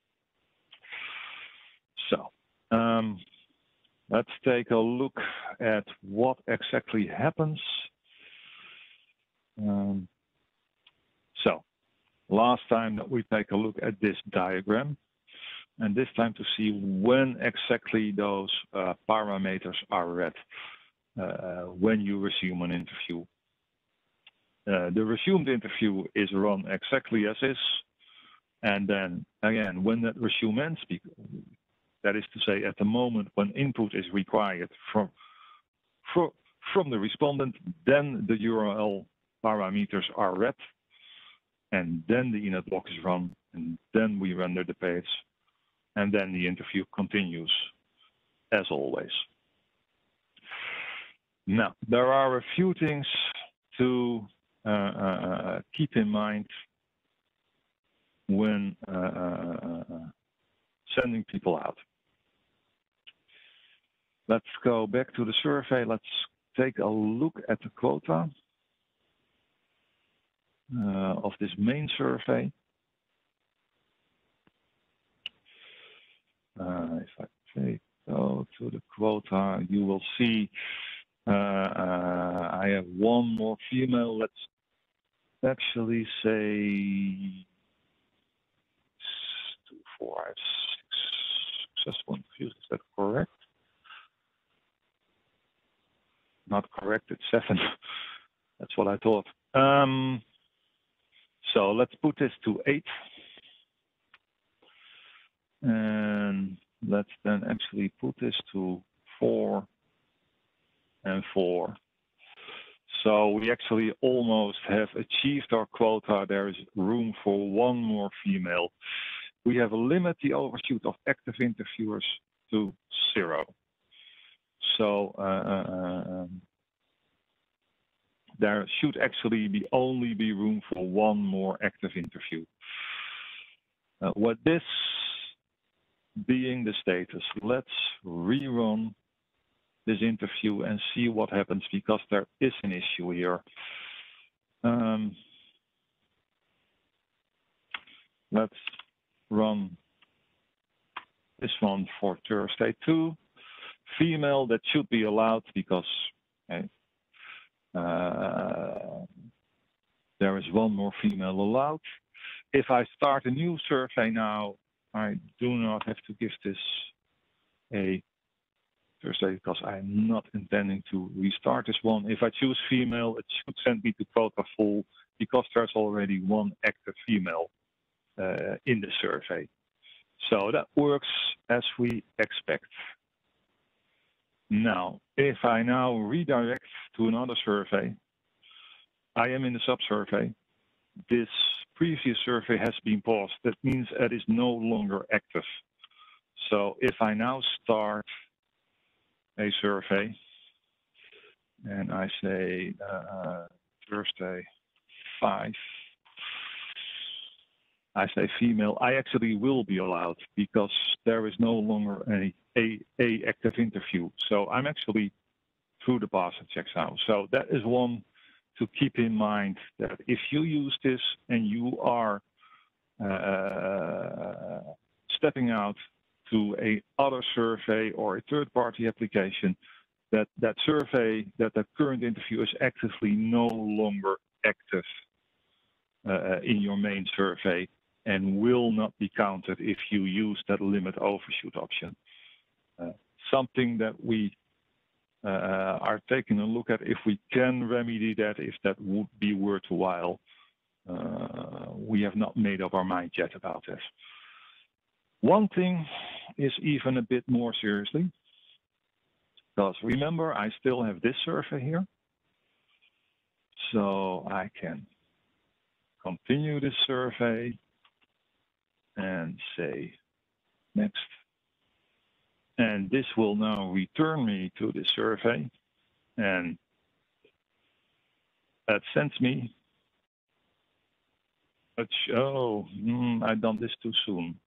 So um, let's take a look at what exactly happens. Um, so last time that we take a look at this diagram, and this time to see when exactly those uh, parameters are read. Uh, when you resume an interview. Uh, the resumed interview is run exactly as is. And then again, when that resume ends, that is to say at the moment when input is required from, from, from the respondent, then the U R L parameters are read, and then the init block is run, and then we render the page, and then the interview continues as always. Now, there are a few things to uh, uh, keep in mind when uh, uh, sending people out. Let's go back to the survey. Let's take a look at the quota uh, of this main survey. Uh, if I take, go to the quota, you will see Uh, uh, I have one more female. Let's actually say two, four, five, six successful interviews. Is that correct? Not correct. It's seven. That's what I thought. Um, so let's put this to eight, and let's then actually put this to four. And four. So we actually almost have achieved our quota. There is room for one more female. We have limited the overshoot of active interviewers to zero. So uh, um, there should actually be only be room for one more active interview. Uh, what this being the status, let's rerun this interview and see what happens, because there is an issue here. Um, let's run this one for Thursday two. Female, that should be allowed because okay, uh, there is one more female allowed. If I start a new survey now, I do not have to give this a Thursday, because I'm not intending to restart this one. If I choose female, it should send me to quota full because there's already one active female uh, in the survey. So that works as we expect. Now, if I now redirect to another survey, I am in the sub-survey. This previous survey has been paused. That means it is no longer active. So if I now start a survey and I say uh, Thursday five, I say female, I actually will be allowed because there is no longer a, a, a active interview. So I'm actually through the pass and checks out. So that is one to keep in mind, that if you use this and you are uh, stepping out to a other survey or a third-party application, that that survey, that the current interview is actively no longer active uh, in your main survey and will not be counted if you use that limit overshoot option. Uh, something that we uh, are taking a look at if we can remedy that, if that would be worthwhile. Uh, we have not made up our mind yet about this. One thing is even a bit more seriously, because remember, I still have this survey here. So I can continue this survey and say next. And this will now return me to the survey. And that sends me a oh, mm, I've done this too soon.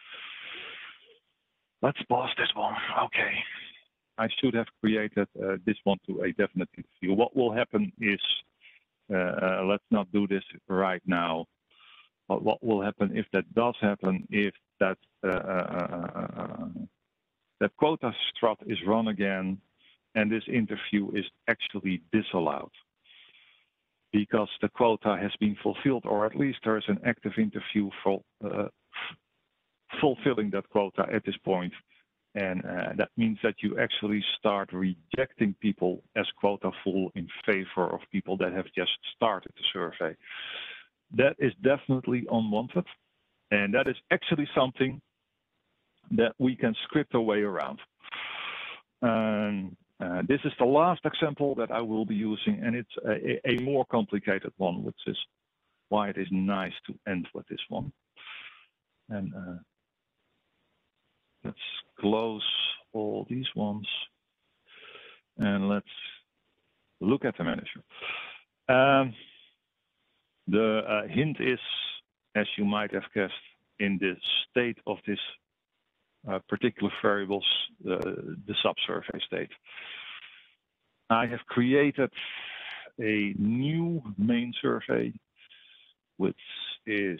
Let's pause this one. Okay. I should have created uh, this one to a definite interview. What will happen is, uh, let's not do this right now. But what will happen if that does happen, if that uh, uh, that quota strut is run again and this interview is actually disallowed because the quota has been fulfilled, or at least there is an active interview for uh, fulfilling that quota at this point. And uh, that means that you actually start rejecting people as quota full in favor of people that have just started the survey. That is definitely unwanted. And that is actually something that we can script our way around. Um, uh, this is the last example that I will be using, and it's a, a more complicated one, which is why it is nice to end with this one. And uh, let's close all these ones and let's look at the manager. Um, the uh, hint is, as you might have guessed, in the state of this uh, particular variables, uh, the sub-survey state. I have created a new main survey, which is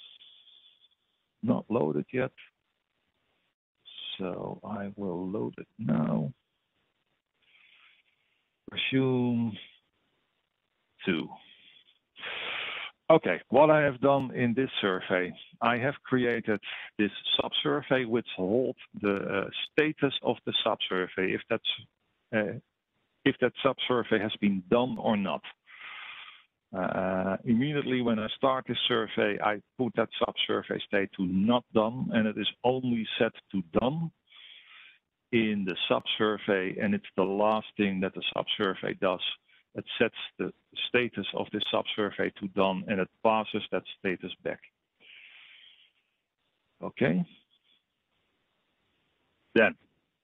not loaded yet. So I will load it now. Resume two. Okay, what I have done in this survey, I have created this sub-survey which holds the uh, status of the sub-survey, if that's uh, if that sub-survey has been done or not. Uh, immediately when I start this survey, I put that sub-survey state to not done, and it is only set to done in the sub-survey, and it's the last thing that the sub-survey does. It sets the status of the sub-survey to done, and it passes that status back. Okay. Then,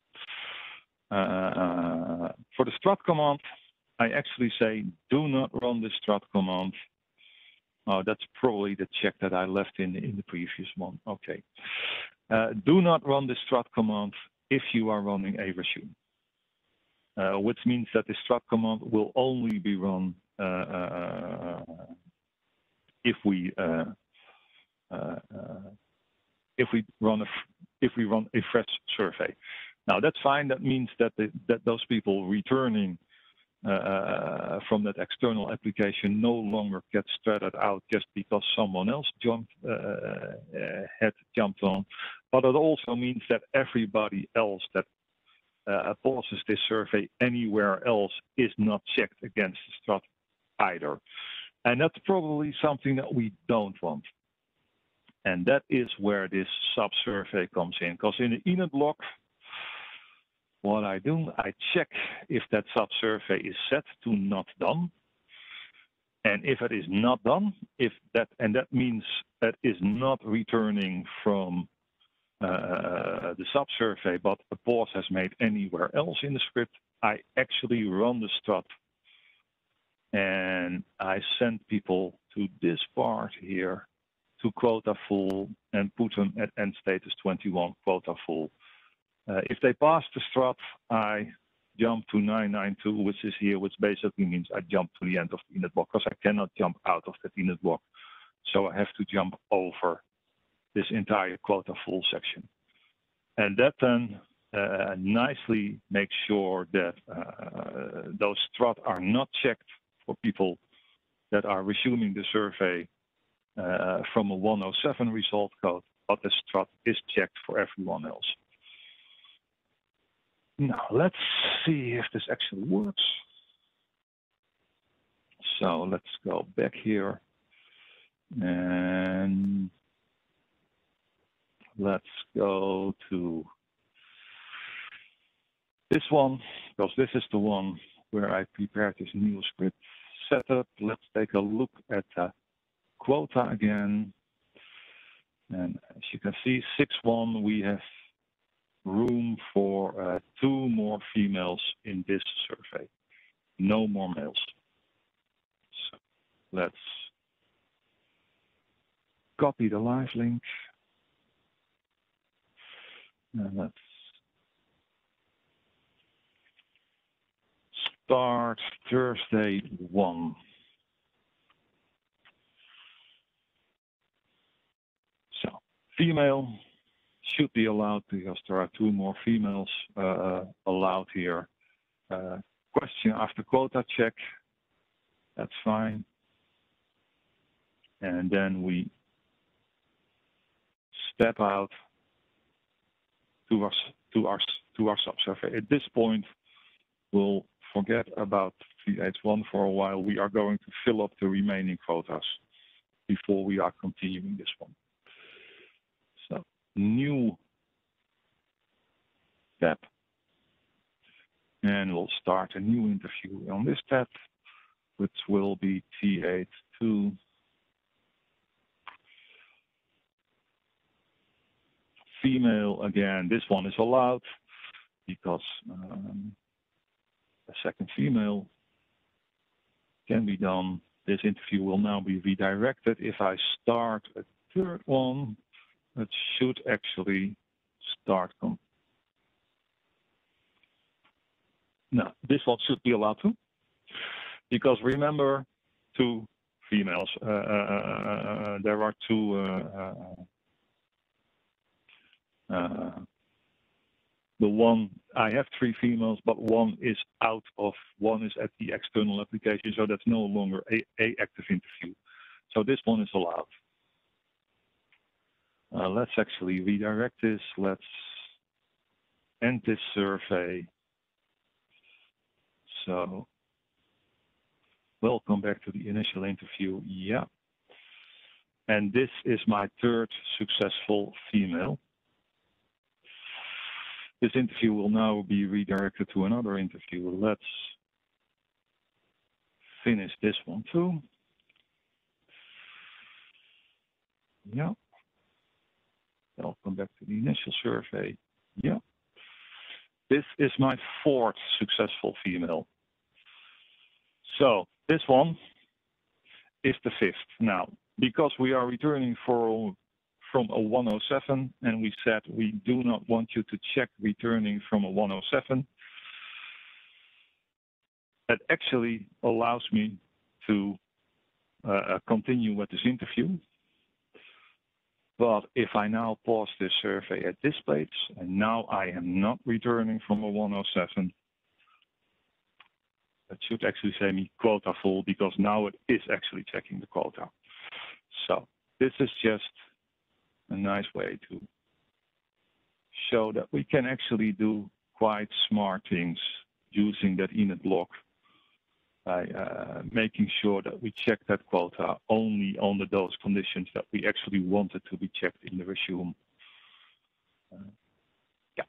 uh, for the strut command, I actually say, do not run the strut command. Oh, that's probably the check that I left in, in the previous one. Okay. Uh, do not run the strut command if you are running a resume, uh, which means that the strut command will only be run uh, uh, if we uh, uh, if we run a if we run a fresh survey. Now that's fine. That means that the, that those people returning uh, from that external application no longer get strutted out just because someone else jumped uh, uh, had jumped on. But it also means that everybody else that uh, pauses this survey anywhere else is not checked against the strut either. And that's probably something that we don't want. And that is where this sub-survey comes in. Because in the init block, what I do, I check if that sub-survey is set to not done. And if it is not done, if that, and that means that is not returning from uh, the sub-survey, but a pause has made anywhere else in the script, I actually run the strut. And I send people to this part here, to quota full, and put them at end status twenty-one, quota full. Uh, if they pass the strut, I jump to nine nine two, which is here, which basically means I jump to the end of the init block, because I cannot jump out of that init block. So I have to jump over this entire quota full section. And that then uh, nicely makes sure that uh, those strut are not checked for people that are resuming the survey uh, from a one oh seven result code, but the strut is checked for everyone else. Now, let's see if this actually works. So let's go back here and let's go to this one, because this is the one where I prepared this new script setup. Let's take a look at the quota again. And as you can see, six one, we have room for uh, two more females in this survey, no more males. So let's copy the live link. And let's start Thursday one. So female should be allowed because there are two more females uh, allowed here. Uh, question after quota check, that's fine. And then we step out to our to our to our subsurvey. At this point, we'll forget about three H one for a while. We are going to fill up the remaining quotas before we are continuing this one. So new tab, and we'll start a new interview on this tab, which will be T eight two. Female again. This one is allowed because um, a second female can be done. This interview will now be redirected. If I start a third one, it should actually start. No, this one should be allowed too, because remember, two females. Uh, uh, there are two. Uh, uh, uh, the one I have three females, but one is out of. One is at the external application, so that's no longer a, a active interview. So this one is allowed. Uh, let's actually redirect this. Let's end this survey. So welcome back to the initial interview. Yeah. And this is my third successful female. This interview will now be redirected to another interview. Let's finish this one too. Yeah. Welcome back to the initial survey. Yeah. This is my fourth successful female. So this one is the fifth. Now, because we are returning for from a one oh seven, and we said we do not want you to check returning from a one oh seven, that actually allows me to uh, continue with this interview. But if I now pause this survey at this place, and now I am not returning from a one oh seven, that should actually say me quota full, because now it is actually checking the quota. So this is just a nice way to show that we can actually do quite smart things using that init block by uh, making sure that we check that quota only under those conditions that we actually wanted to be checked in the resume. Uh, yeah.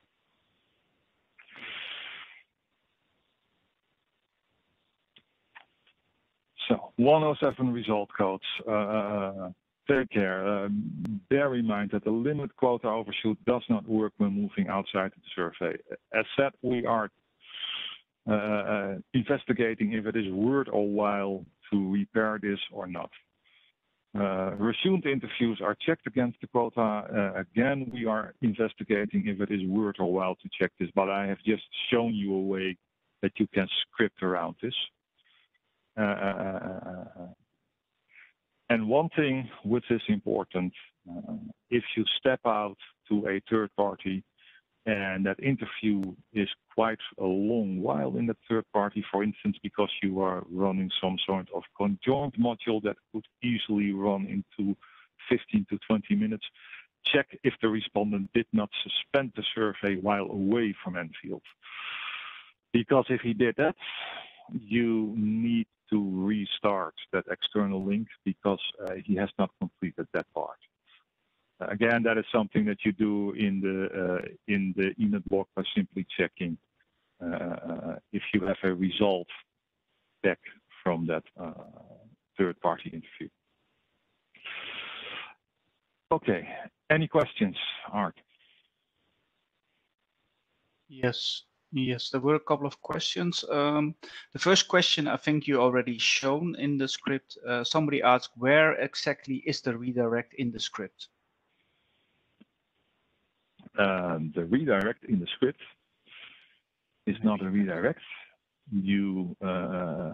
So one oh seven result codes. Uh, take care. Uh, bear in mind that the limit quota overshoot does not work when moving outside the survey. As said, we are uh, investigating if it is worth our while to repair this or not. Uh, resumed interviews are checked against the quota. Uh, again, we are investigating if it is worth our while to check this, but I have just shown you a way that you can script around this. Uh, and one thing which is important, uh, if you step out to a third party and that interview is quite a long while in the third party, for instance, because you are running some sort of conjoined module that could easily run into fifteen to twenty minutes, check if the respondent did not suspend the survey while away from Enfield. Because if he did that, you need to restart that external link because uh, he has not completed that part. Again, that is something that you do in the uh, in the init block by simply checking uh, if you have a result back from that uh, third-party interview. Okay, any questions, Art? Yes, yes, there were a couple of questions. Um, the first question I think you already shown in the script. Uh, somebody asked, where exactly is the redirect in the script? Um, the redirect in the script is Maybe. not a redirect. You uh,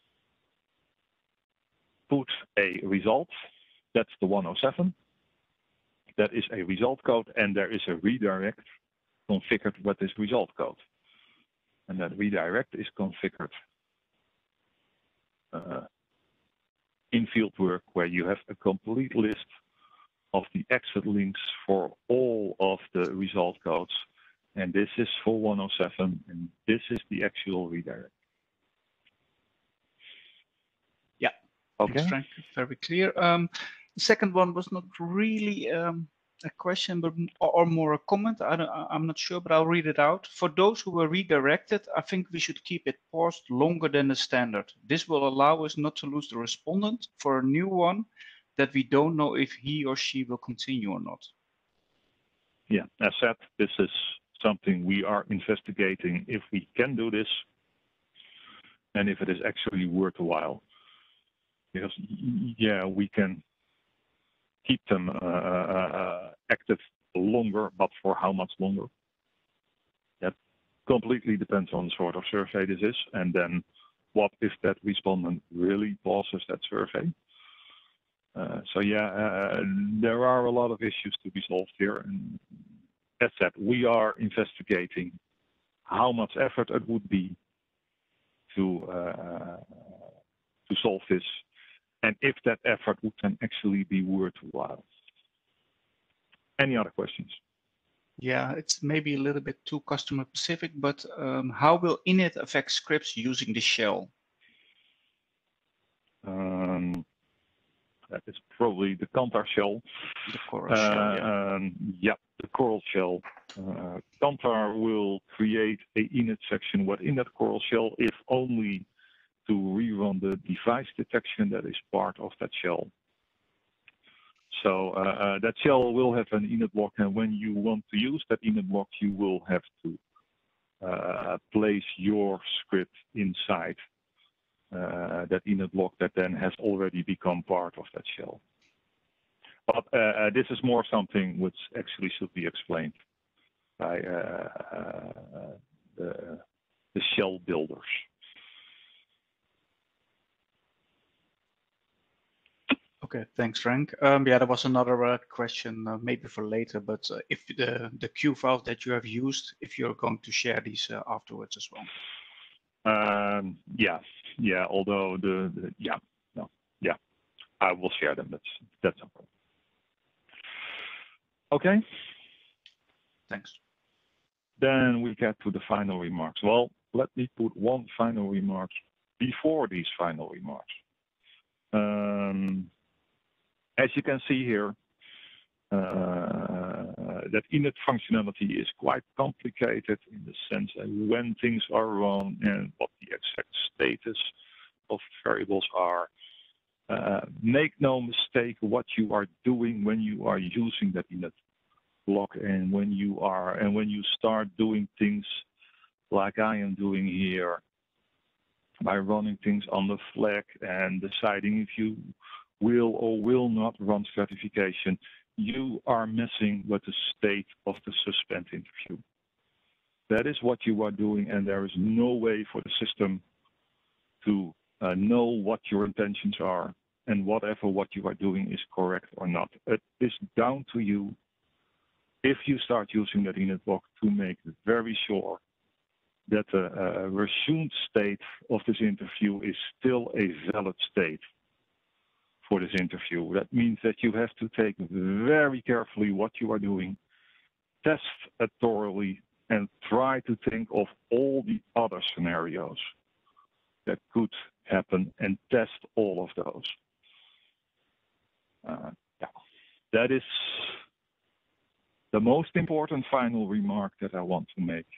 put a result, that's the one oh seven. That is a result code, and there is a redirect configured with this result code. And that redirect is configured uh, in fieldwork, where you have a complete list of the exit links for all of the result codes. And this is for one oh seven, and this is the actual redirect. Yeah, okay. Thanks, Frank. Very clear. Um, the second one was not really um, a question, but or more a comment. I don't, I'm not sure, but I'll read it out. For those who were redirected, I think we should keep it paused longer than the standard. This will allow us not to lose the respondent for a new one that we don't know if he or she will continue or not. Yeah, as said, this is something we are investigating if we can do this and if it is actually worthwhile. Because, yeah, we can keep them uh, uh, active longer, but for how much longer? That completely depends on the sort of survey this is. And then what if that respondent really pauses that survey? Uh, so yeah, uh, there are a lot of issues to be solved here. And as said, we are investigating how much effort it would be to uh, to solve this, and if that effort would then actually be worthwhile. Any other questions? Yeah, it's maybe a little bit too customer specific, but um, how will init affect scripts using the shell? Um, that is probably the Kantar shell. The Coral uh, shell, yeah. Um, yeah, the Coral shell. Uh, Kantar will create a init section within that Coral shell if only to rerun the device detection that is part of that shell. So uh, uh, that shell will have an init block, and when you want to use that init block, you will have to uh, place your script inside uh, that init block that then has already become part of that shell. But uh, uh, this is more something which actually should be explained by uh, uh, the, the shell builders. Okay, thanks, Frank. Um, yeah, there was another uh, question, uh, maybe for later, but uh, if the, the Q files that you have used, if you're going to share these uh, afterwards as well. Um, yeah, yeah, although the, the, yeah, no, yeah, I will share them, that's, that's no problem. Okay. Thanks. then we get to the final remarks. Well, let me put one final remark before these final remarks. Um, as you can see here, uh, that init functionality is quite complicated in the sense that when things are wrong and what the exact status of variables are. Uh, make no mistake what you are doing when you are using that init block, and when you are and when you start doing things like I am doing here by running things on the flag and deciding if you will or will not run stratification, you are messing with the state of the suspend interview. That is what you are doing, and there is no way for the system to uh, know what your intentions are and whatever what you are doing is correct or not. It is down to you, if you start using that init block, to make very sure that the uh, resumed state of this interview is still a valid state for this interview. That means that you have to take very carefully what you are doing, test it thoroughly, and try to think of all the other scenarios that could happen and test all of those. Uh, yeah. That is the most important final remark that I want to make.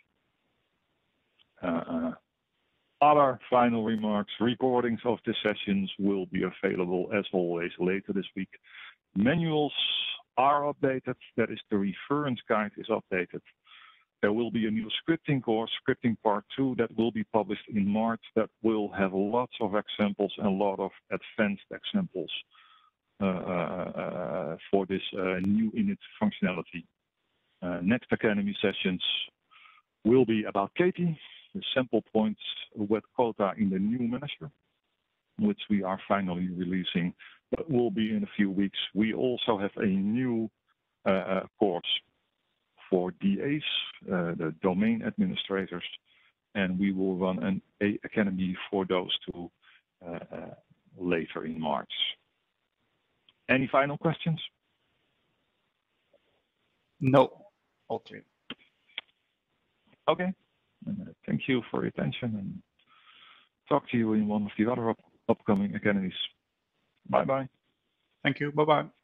Uh, other final remarks, recordings of the sessions will be available as always later this week. Manuals are updated, that is the reference guide is updated. There will be a new scripting course, scripting part two, that will be published in March, that will have lots of examples and a lot of advanced examples uh, uh, for this uh, new init functionality. Uh, next Academy sessions will be about Katie, the sample points with quota in the new manager, which we are finally releasing, but will be in a few weeks. We also have a new uh, course for D As, uh, the domain administrators, and we will run an A Academy for those two uh, uh, later in March. Any final questions? No, all clear. Okay, uh, thank you for your attention, and talk to you in one of the other up upcoming academies. Bye-bye. Thank you, bye-bye.